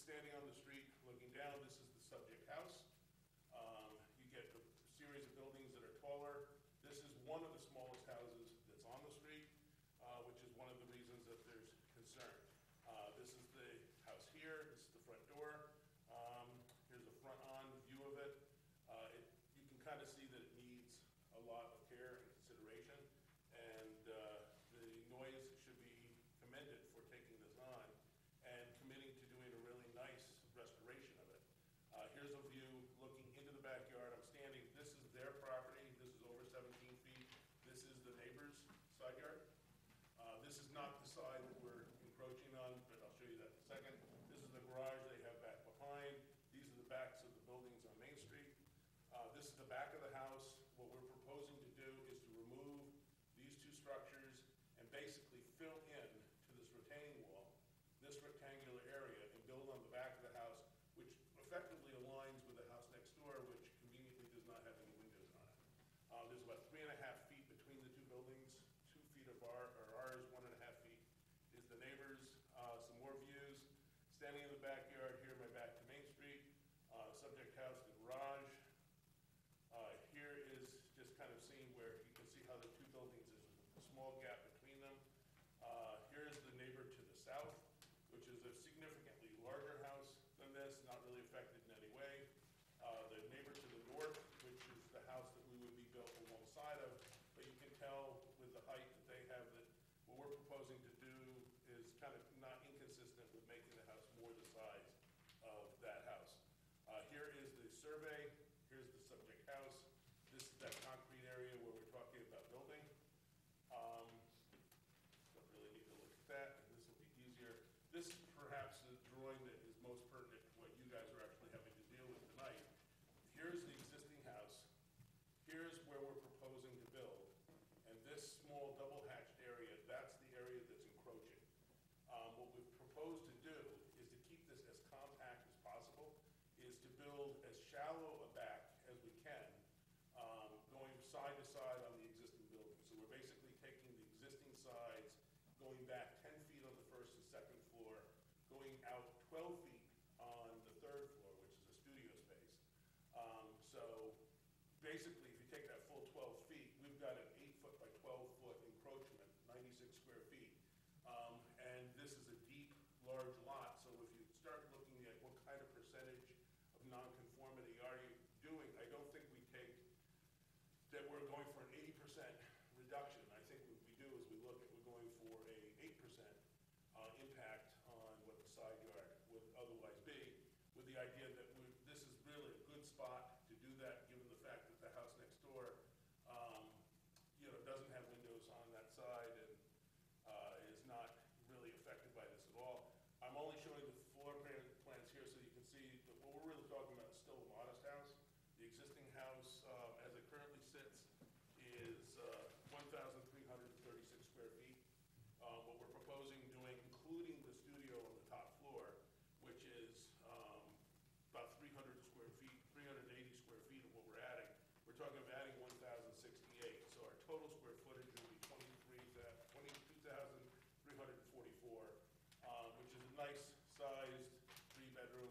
[SPEAKER 1] standing on the street, looking down, this is the subject house. Um, You get a series of buildings that are taller. This is one of the smallest houses that's on the street, uh, which is one of the reasons that there's concern. Uh, This is the house here, this is the front door. Um, Here's a front-on view of it. Uh, it. You can kind of see that it needs a lot of care and consideration, and uh, the noise should be commended for taking this on and committing to doing a really nice restoration of it. Uh, Here's a view looking into the backyard. I'm standing, this is their property, this is over seventeen feet. This is the neighbor's side yard. Uh, This is not the side that we're encroaching on, but I'll show you that in a second. This is the garage they have back behind. These are the backs of the buildings on Main Street. Uh, This is the back of the house. What we're proposing to do is to remove these two structures and basically fill in to this retaining wall, this rectangular area, and build on the back of the house, which effectively aligns with the house next door, which conveniently does not have any windows on it. Uh, There's about three and a half feet between the two buildings. Two feet of our, or ours, one and a half feet is the neighbor's. Uh, Some more views. Standing in the backyard here, my back to Main Street. Uh, Subject house, the garage. Uh, Here is just kind of seeing where you can see how the two buildings, there's a small gap between them. Uh, Here's the neighbor to the south, which is a significantly larger house than this, not really affected in any way. Uh, The neighbor to the north, which is the house that we would be built alongside of, but you can tell with the height that they have that what we're proposing to do is kind of not inconsistent with making the house more the size of that house. Uh, Here is the survey, here's the subject house. This is that concrete area where we're talking about building. Um, Don't really need to look at that, and this will be easier. This is perhaps the drawing that is most pertinent to what you guys are actually having to deal with tonight. Here's the existing house. Here's where we're proposing to build. And this small double hatched area, that's the area that's encroaching. Um, What we've proposed to do is to keep this as compact as possible, is to build as shallow a back as we can, um, going side to side on the existing building. So we're basically taking the existing sides, going back ten feet on the first and second floor, going out twelve feet on the third floor, which is a studio space. Um, So basically, if you take that full twelve feet, we've got an eight foot by twelve foot encroachment, ninety-six square feet. Um, And this is a deep, large lot, so if you start looking at what kind of percentage of nonconformity are you doing, I don't think we take that we're going for an eighty percent reduction. I think what we do is we look at, we're going for a eight percent uh, impact on what the side yard would otherwise be, with the idea that we, this is really a good spot to do that, given the fact that the house next door, um, you know, doesn't have windows on that side and uh, is not really affected by this at all. I'm only showing the floor plan plans here so you can see that what we're really talking about is still a modest house. The existing house, uh, as it currently sits, is uh, one thousand three hundred thirty-six square feet. Uh, What we're proposing doing, including the studio on the top floor, which is um, about three hundred square feet, three hundred eighty square feet of what we're adding, we're talking of adding one thousand sixty-eight. So our total square footage will be twenty-three, twenty-two thousand three hundred forty-four, uh, which is a nice sized three-bedroom,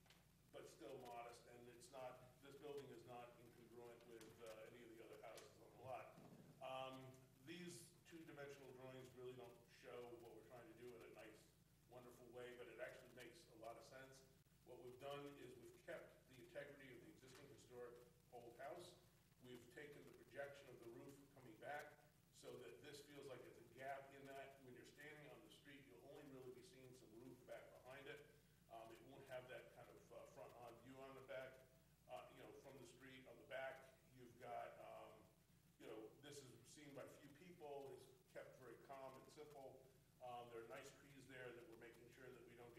[SPEAKER 1] but still modest, and it's not, this building is not incongruent with uh, any of the other houses on the lot. Um, These two-dimensional drawings really don't show what we're trying to do in a nice, wonderful way, but it actually makes a lot of sense. What we've done is we've kept the integrity of the existing historic old house. We've taken the projection of the roof coming back so that this feels like it's a gap in that. When you're standing on the street, you'll only really be seeing some roof back behind it. Um, It won't have that kind of uh, front-on view on the back, uh, you know, from the street. On the back, you've got, um, you know, this is seen by few people, it's kept very calm and simple. Um, There are nice trees there that we're making sure that we don't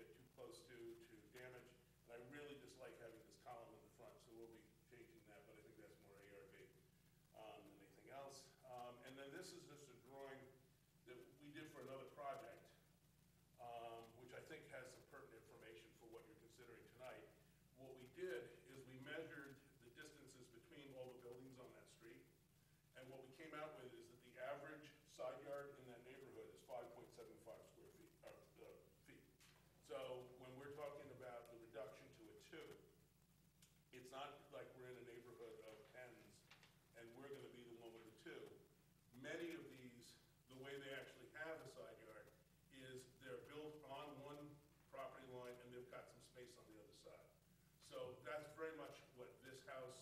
[SPEAKER 1] two. It's not like we're in a neighborhood of tens, and we're gonna be the one with the two. Many of these, the way they actually have a side yard is they're built on one property line and they've got some space on the other side. So that's very much what this house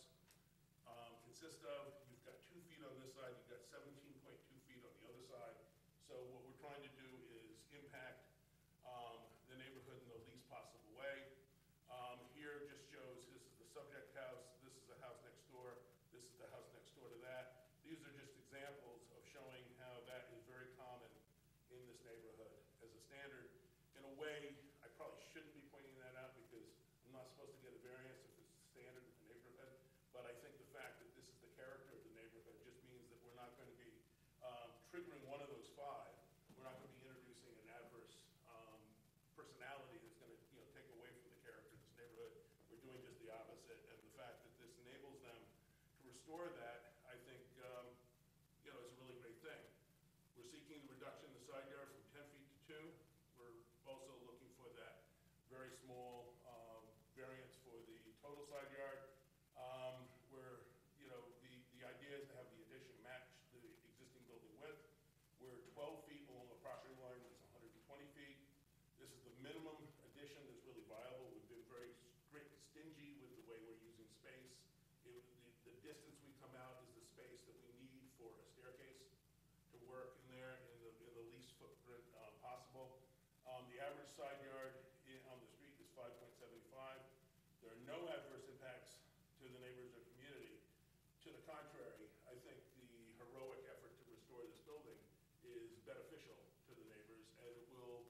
[SPEAKER 1] um, consists of. You've got two feet on this side, you've got seventeen point two feet on the other side. So what we're trying to do is impact um, the neighborhood in the least possible way. Um, Here just shows, this is the subject house, this is the house next door, this is the house next door to that. These are just examples of showing how that is very common in this neighborhood as a standard. In a way, I probably shouldn't be pointing that out because I'm not supposed to get a variance if it's standard in the neighborhood. But I think the fact that this is the character of the neighborhood just means that we're not going to be um, triggering one of those five. We're not going to be introducing an adverse um, personality that's going to, you know, take away from the character of this neighborhood. We're doing just the opposite. And the fact that this enables them to restore that, I think, um, you know, is a really great thing. We're seeking the reduction in the side yard from ten feet to two. We're also looking for that very small um, variance for the total side yard. Um, where, you know, the, the idea is to have the addition match the existing building width. We're twelve feet along a property line that's one hundred twenty feet. This is the minimum addition that's really viable. We've been very strict, stingy with the way we're using space. It, the, the distance we come out is the space that we need for a staircase to work in there in the, in the least footprint uh, possible. Um, the average side yard in, on the street is five point seven five. There are no adverse impacts to the neighbors or community. To the contrary, I think the heroic effort to restore this building is beneficial to the neighbors, and it will,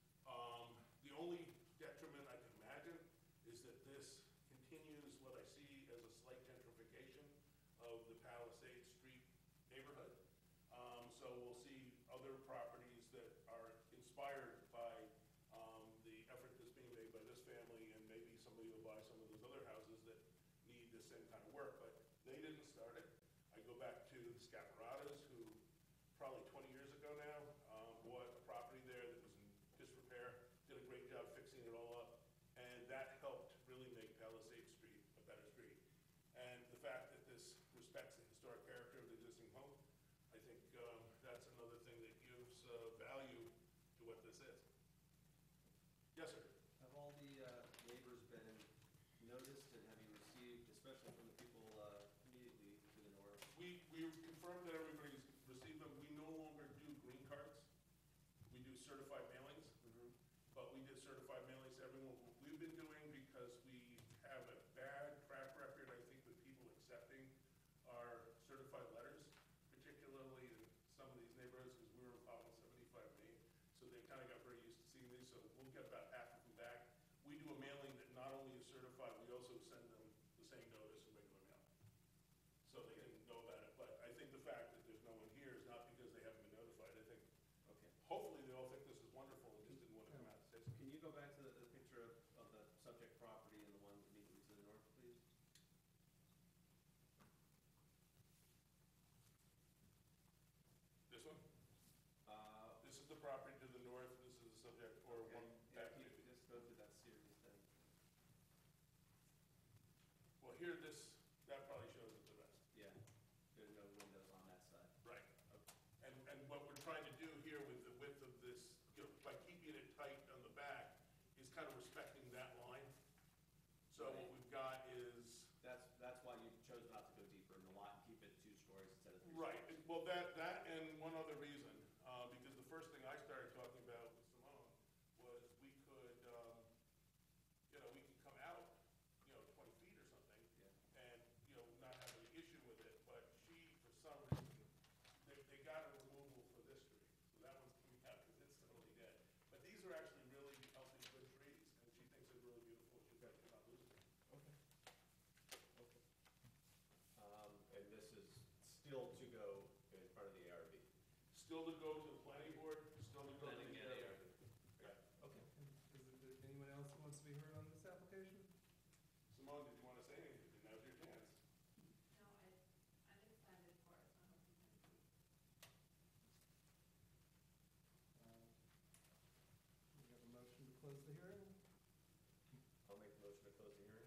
[SPEAKER 1] um, the only detriment I can imagine is that this continues what I see as a slight gentrification of the Palisade Street neighborhood. Um, so we'll see other properties that are inspired by um, the effort that's being made by this family, and maybe somebody will buy some of those other houses that need the same kind of work, but they didn't start it. I go back to the Scaparatas, who probably twenty years ago now um, bought a property there that was in disrepair, did a great job fixing it all up, and that helped really make Palisade Street a better street. And the fact that this respects the historic character of the existing home, I think um, that's another thing that gives uh, value to what this is. Yes, sir.
[SPEAKER 8] Have all the uh, neighbors been noticed, and have you received, especially from the people uh, immediately to the north?
[SPEAKER 1] We, we confirmed that everybody's received them. We no longer do green cards. We do certified mailings, but we did certified mailings to everyone. What we've been doing, because we have a bad track record, I think, with people accepting our certified letters, particularly in some of these neighborhoods, because we were involved in seventy-five Main, so they kind of got very used to seeing these, so we'll get about half of them back. We do a mailing that not only is certified, we also send them the same notice in regular mail, so they can know about it. But I think the fact that there's no one here is not because they haven't been notified. I think,
[SPEAKER 8] Okay.
[SPEAKER 1] hopefully, they all think this is wonderful and just didn't want to come out and say something.
[SPEAKER 8] Can you go back to the, the picture of, of the subject property and the one immediately to the north, please?
[SPEAKER 1] This one?
[SPEAKER 8] Uh,
[SPEAKER 1] This is the property to the north, this is the subject, or
[SPEAKER 8] okay.
[SPEAKER 1] one
[SPEAKER 8] Yeah,
[SPEAKER 1] back
[SPEAKER 8] can you
[SPEAKER 1] maybe.
[SPEAKER 8] just go through that series then?
[SPEAKER 1] Well, here, this, that probably shows it the best.
[SPEAKER 8] Yeah, there's no windows on that side.
[SPEAKER 1] Right.
[SPEAKER 8] Okay.
[SPEAKER 1] And, and what we're trying to do here with the width of this, you know, by keeping it tight on the back, is kind of respecting that line. So what we've got is,
[SPEAKER 8] That's, that's why you chose not to go deeper in the lot and keep it two stories instead of three
[SPEAKER 1] right,
[SPEAKER 8] stories.
[SPEAKER 1] and- well, that, that and one other reason, uh, because the first thing I started talking about with Simone was we could, um, you know, we could come out, you know, twenty feet or something,
[SPEAKER 8] Yeah.
[SPEAKER 1] and, you know, not have an issue with it, but she, for some reason, they, they got a removal for this tree, so that one's coming out because it's totally dead. But these are actually really healthy, good trees, and she thinks they're really beautiful, she's got to not lose them.
[SPEAKER 8] Okay. Okay. Um, and this is still to go in front of the A R B?
[SPEAKER 1] Still to go to the planning board, still to go to
[SPEAKER 8] Planning
[SPEAKER 1] the.
[SPEAKER 8] and A R B.
[SPEAKER 1] Right.
[SPEAKER 8] Okay.
[SPEAKER 2] Is it, anyone else who wants to be heard on this application?
[SPEAKER 1] Simone, did you want to say anything? Now's your chance.
[SPEAKER 12] No, I, I'm excited for it, so I hope you can see.
[SPEAKER 2] Uh, We have a motion to close the hearing.
[SPEAKER 8] I'll make the motion to close the hearing.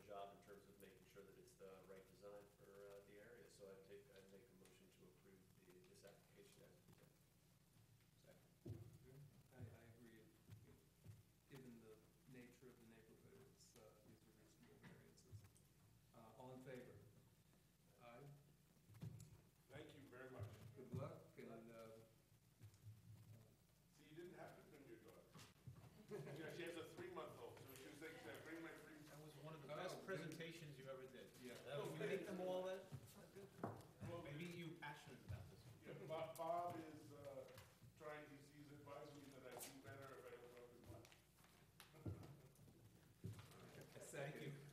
[SPEAKER 5] job in terms of making sure that it's the right design for uh, the area. So I'd take, I'd make a motion to approve the, this application as presented. Second.
[SPEAKER 2] I, I agree. It- it- Given the nature of the neighborhood, it's, uh, these are reasonable variances. Uh, All in favor? Aye.
[SPEAKER 1] Thank you very much.
[SPEAKER 2] Good luck, and, uh,
[SPEAKER 1] See, you didn't have to bring your daughter. You know, she has a three-month-old, so she was like, "Should I bring my three?"
[SPEAKER 3] That was one of the
[SPEAKER 2] Oh,
[SPEAKER 3] best
[SPEAKER 2] good.
[SPEAKER 3] presentations you ever did.
[SPEAKER 2] Yeah.
[SPEAKER 3] That was
[SPEAKER 4] You
[SPEAKER 3] really-
[SPEAKER 4] make them all that?
[SPEAKER 3] Maybe you passionate about this.
[SPEAKER 1] Yeah, Bob, Bob is, uh, trying, he's, he's advising me that I do better if I don't talk as much.
[SPEAKER 2] a second.